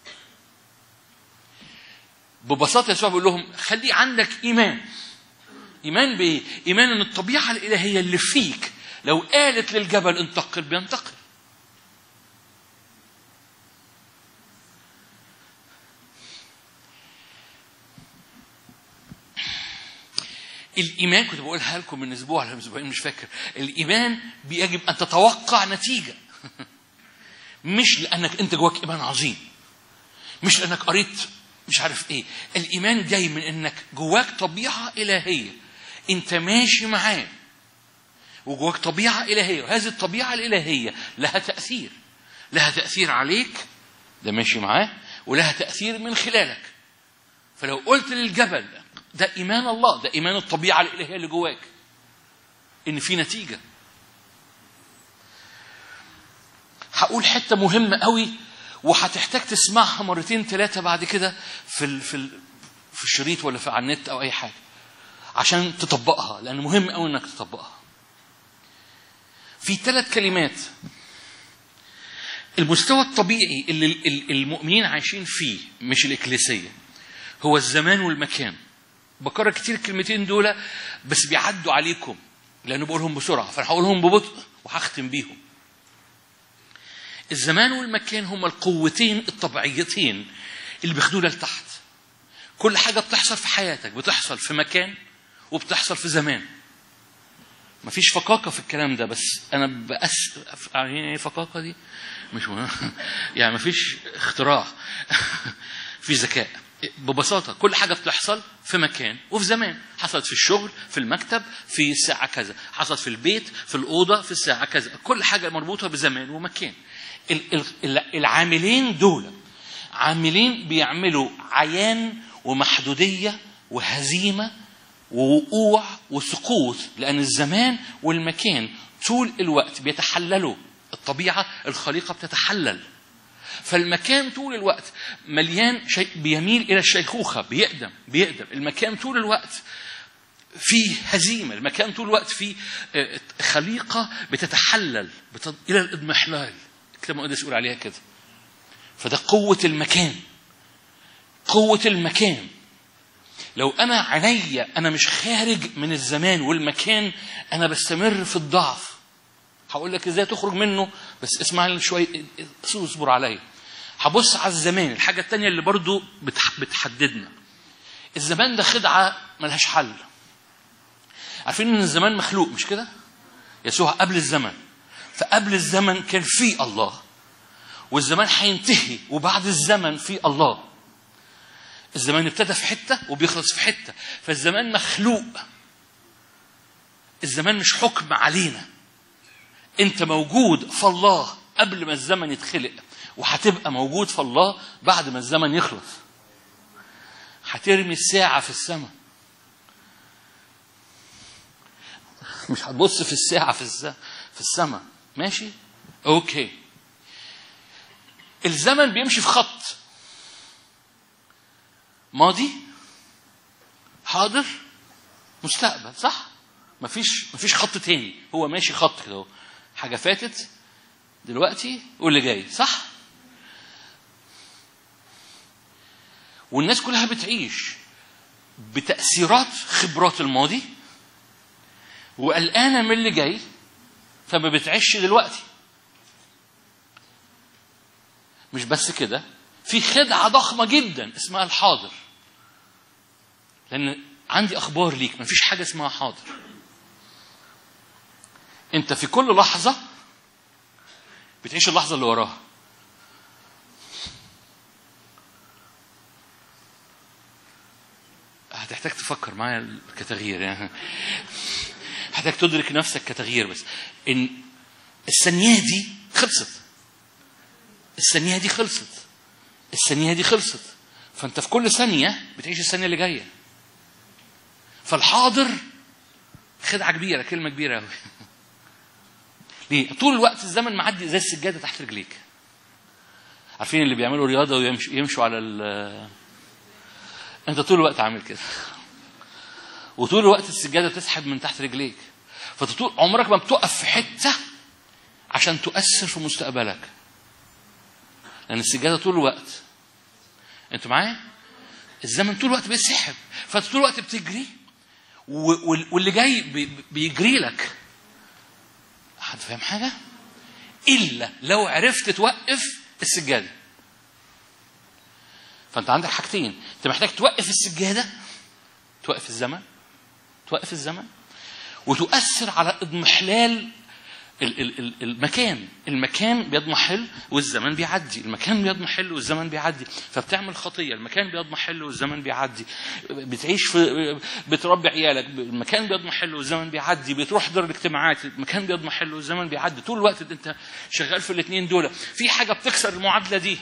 ببساطة يسوع بيقول لهم خلي عندك إيمان. إيمان بإيه؟ إيمان أن الطبيعة الإلهية اللي فيك لو قالت للجبل انتقل بينتقل. الإيمان كنت بقولها لكم من أسبوع ولا أسبوعين مش فاكر. الإيمان بيجب أن تتوقع نتيجة، مش لأنك أنت جواك إيمان عظيم، مش لأنك قريت مش عارف إيه. الإيمان جاي من أنك جواك طبيعة إلهية أنت ماشي معاه، وجواك طبيعة إلهية، وهذه الطبيعة الإلهية لها تأثير، لها تأثير عليك ده ماشي معاه، ولها تأثير من خلالك. فلو قلت للجبل ده إيمان الله، ده إيمان الطبيعة الإلهية اللي جواك إن في نتيجة. هقول حتة مهمة قوي وهتحتاج تسمعها مرتين ثلاثة بعد كده في الشريط ولا على النت أو أي حاجة عشان تطبقها، لأن مهم قوي إنك تطبقها. في 3 كلمات المستوى الطبيعي اللي المؤمنين عايشين فيه، مش الإكليسية، هو الزمان والمكان. بكرر كتير الكلمتين دول بس بيعدوا عليكم لأنه بقولهم بسرعة، فأنا هقولهم ببطء وهختم بيهم. الزمان والمكان هما القوتين الطبيعيتين اللي بياخدونا لتحت. كل حاجة بتحصل في حياتك بتحصل في مكان وبتحصل في زمان. مفيش فقاقة في الكلام ده، بس أنا عارفين إيه فقاقة دي؟ مش يعني مفيش اختراع في ذكاء. ببساطة كل حاجة بتحصل في مكان وفي زمان. حصلت في الشغل، في المكتب، في الساعة كذا. حصلت في البيت، في الأوضة، في الساعة كذا. كل حاجة مربوطة بزمان ومكان. العاملين دول عاملين بيعملوا عيان ومحدودية وهزيمة ووقوع وسقوط، لأن الزمان والمكان طول الوقت بيتحللوا. الطبيعة الخليقة بتتحلل، فالمكان طول الوقت مليان شيء بيميل إلى الشيخوخة، بيقدم. المكان طول الوقت فيه هزيمة، المكان طول الوقت فيه خليقة بتتحلل إلى الإضمحلال. الكتاب المقدس يقول عليها كده. فده قوة المكان، قوة المكان. لو أنا عينيا أنا مش خارج من الزمان والمكان، أنا بستمر في الضعف. هقول لك إزاي تخرج منه، بس اسمع لي شوية، اصبر عليا. هبص على الزمان. الحاجة التانية اللي برضو بتحددنا، الزمان ده خدعة ملهاش حل. عارفين إن الزمان مخلوق مش كده؟ يسوع قبل الزمن، فقبل الزمن كان فيه الله، والزمان هينتهي وبعد الزمن فيه الله. الزمان ابتدى في حتة وبيخلص في حتة، فالزمان مخلوق. الزمان مش حكم علينا. انت موجود في الله قبل ما الزمن يتخلق، وهتبقى موجود في الله بعد ما الزمن يخلص. هترمي الساعة في السماء، مش هتبص في الساعة في السماء. ماشي؟ اوكي. الزمن بيمشي في خط، ماضي، حاضر، مستقبل، صح؟ مفيش خط تاني، هو ماشي خط كده. حاجة فاتت، دلوقتي، واللي جاي، صح؟ والناس كلها بتعيش بتأثيرات خبرات الماضي وقلقانة من اللي جاي، فما بتعيش دلوقتي. مش بس كده، في خدعة ضخمة جدا اسمها الحاضر. لأن عندي أخبار ليك، مفيش حاجة اسمها حاضر. أنت في كل لحظة بتعيش اللحظة اللي وراها. هتحتاج تفكر معايا كتغيير، يعني هتحتاج تدرك نفسك كتغيير. بس إن الثانية دي خلصت، الثانية دي خلصت، الثانية دي خلصت، فأنت في كل ثانية بتعيش الثانية اللي جاية. فالحاضر خدعة كبيرة، كلمة كبيرة أوي. ليه؟ طول الوقت الزمن معدي زي السجادة تحت رجليك. عارفين اللي بيعملوا رياضة ويمشوا على أنت طول الوقت عامل كده، وطول الوقت السجادة بتسحب من تحت رجليك. فطول عمرك ما بتقف في حتة عشان تؤثر في مستقبلك، لأن السجادة طول الوقت. أنتوا معايا؟ الزمن طول الوقت بيسحب، فأنت طول الوقت بتجري، واللي جاي بيجري لك. حد فاهم حاجة؟ إلا لو عرفت توقف السجادة. فأنت عندك حاجتين، أنت محتاج توقف السجادة، توقف الزمن، وتؤثر على اضمحلال المكان بيضمحل والزمن بيعدي، المكان بيضمحل والزمن بيعدي. فبتعمل خطية، المكان بيضمحل والزمن بيعدي. بتعيش بتربي عيالك، المكان بيضمحل والزمن بيعدي. بتروح دار الاجتماعات، المكان بيضمحل والزمن بيعدي. طول الوقت انت شغال في الاثنين دول. في حاجة بتكسر المعادلة دي.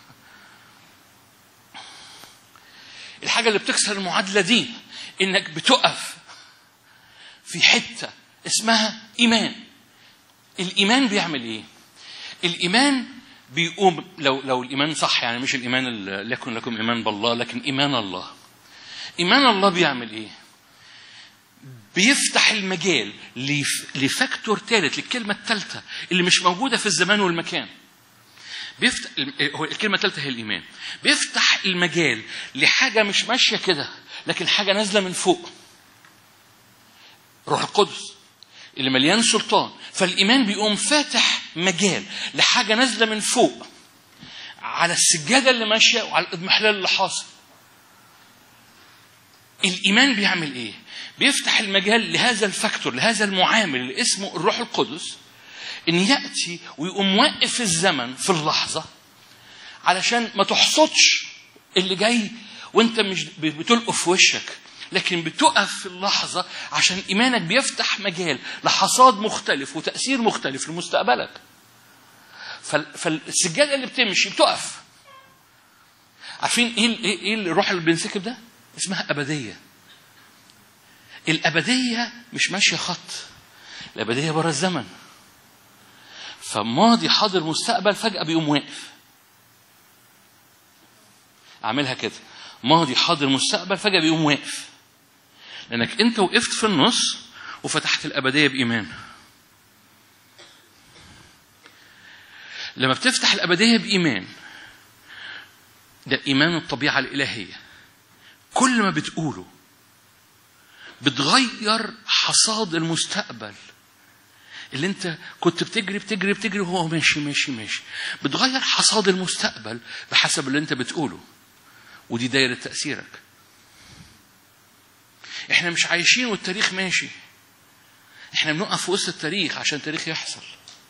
الحاجة اللي بتكسر المعادلة دي انك بتقف في حتة اسمها إيمان. الإيمان بيعمل إيه؟ الإيمان بيقوم، لو الإيمان صح، يعني مش الإيمان اللي يكن لكم إيمان بالله، لكن إيمان الله. إيمان الله بيعمل إيه؟ بيفتح المجال لفاكتور ثالث، للكلمة الثالثة اللي مش موجودة في الزمان والمكان. بيفتح، هو الكلمة الثالثة هي الإيمان. بيفتح المجال لحاجة مش ماشية كده، لكن حاجة نازلة من فوق، روح القدس اللي مليان سلطان. فالإيمان بيقوم فاتح مجال لحاجة نازلة من فوق على السجادة اللي ماشية وعلى الإضمحلال اللي حاصل. الإيمان بيعمل إيه؟ بيفتح المجال لهذا الفاكتور، لهذا المعامل اللي اسمه الروح القدس، ان يأتي ويقوم واقف الزمن في اللحظة علشان ما تحصدش اللي جاي وانت مش بتلقف في وشك، لكن بتقف في اللحظة عشان إيمانك بيفتح مجال لحصاد مختلف وتأثير مختلف لمستقبلك. فالسجادة اللي بتمشي بتقف. عارفين ايه الروح اللي بينسكب ده؟ اسمها أبدية. الأبدية مش ماشية خط، الأبدية برا الزمن. فماضي حاضر مستقبل فجأة بيقوم واقف. أعملها كده، ماضي حاضر مستقبل فجأة بيقوم واقف، لأنك أنت وقفت في النص وفتحت الأبدية بإيمان. لما بتفتح الأبدية بإيمان، ده إيمان الطبيعة الإلهية، كل ما بتقوله بتغير حصاد المستقبل اللي انت كنت بتجري وهو ماشي. بتغير حصاد المستقبل بحسب اللي انت بتقوله، ودي دايرة تأثيرك. احنا مش عايشين والتاريخ ماشي، احنا بنقف في وسط التاريخ عشان التاريخ يحصل.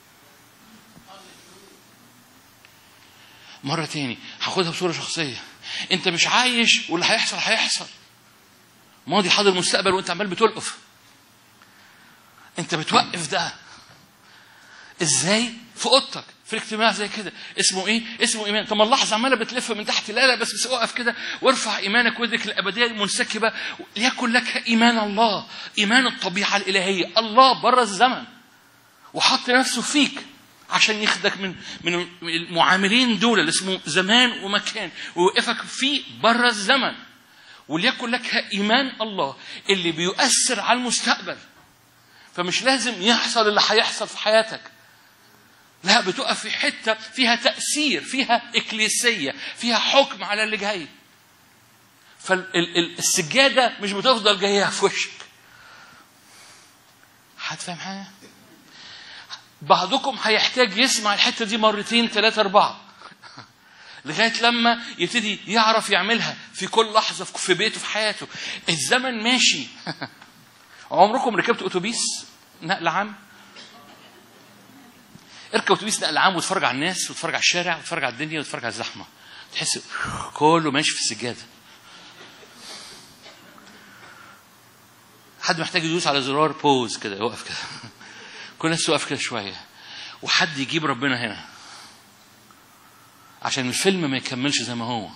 مرة تاني هاخدها بصورة شخصية، انت مش عايش واللي هيحصل ماضي حاضر مستقبل وانت عمال بتلقف. انت بتوقف ده ازاي؟ في اوضتك في الاجتماع زي كده. اسمه ايه؟ اسمه ايمان. طب ما اللحظه عماله بتلف من تحت. لا بس اقف كده وارفع ايمانك وادرك الابديه المنسكبه. ليكن لك ايمان الله، ايمان الطبيعه الالهيه. الله بره الزمن وحط نفسه فيك عشان ياخدك من المعاملين دول اللي اسمه زمان ومكان ويوقفك فيه بره الزمن. وليكن لك ايمان الله اللي بيؤثر على المستقبل. فمش لازم يحصل اللي هيحصل في حياتك، لا، بتقف في حتة فيها تأثير، فيها إكليسية، فيها حكم على اللي جاي. فالسجادة مش بتفضل جاية في وشك. هتفهم حاجة؟ بعضكم هيحتاج يسمع الحتة دي مرتين 3 4 لغاية لما يبتدي يعرف يعملها في كل لحظة في بيته في حياته. الزمن ماشي. عمركم ركبت أتوبيس نقل عام؟ اركب أتوبيس نقل عام وتفرج على الناس وتفرج على الشارع وتفرج على الدنيا وتفرج على الزحمة، تحس كله ماشي في السجادة. حد محتاج يدوس على زرار بوز كده، يوقف كده. كل الناس توقف كده شوية، وحد يجيب ربنا هنا عشان الفيلم ما يكملش زي ما هو.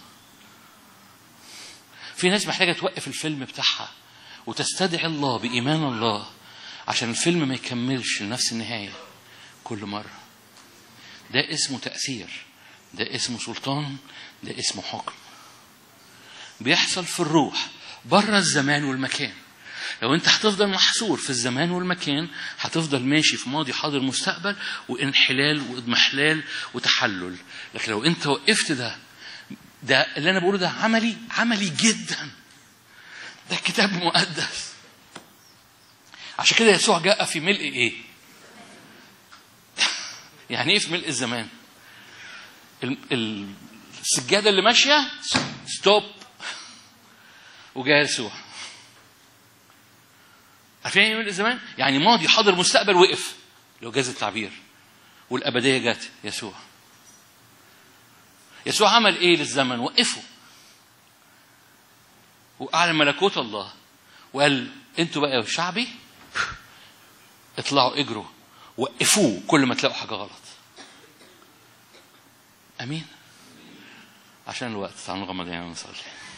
في ناس محتاجة توقف الفيلم بتاعها وتستدعي الله بإيمان الله عشان الفيلم ما يكملش لنفس النهاية كل مرة. ده اسمه تأثير، ده اسمه سلطان، ده اسمه حكم. بيحصل في الروح بره الزمان والمكان. لو انت هتفضل محصور في الزمان والمكان هتفضل ماشي في ماضي حاضر مستقبل وانحلال واضمحلال وتحلل. لكن لو انت وقفت ده اللي انا بقوله ده عملي جدا، ده كتاب مقدس. عشان كده يسوع جاء في ملء ايه؟ يعني ايه في ملء الزمان؟ السجادة اللي ماشية ستوب وجاء يسوع. عارفين ايه ملء الزمان؟ يعني ماضي حاضر مستقبل وقف لو جاز التعبير، والأبدية جات. يسوع عمل ايه للزمن؟ وقفه وأعلن ملكوت الله وقال انتوا بقى يا شعبي اطلعوا اجروا، وقفوه كل ما تلاقوا حاجة غلط. امين. عشان الوقت تعالوا نغمض عينينا ونصلي.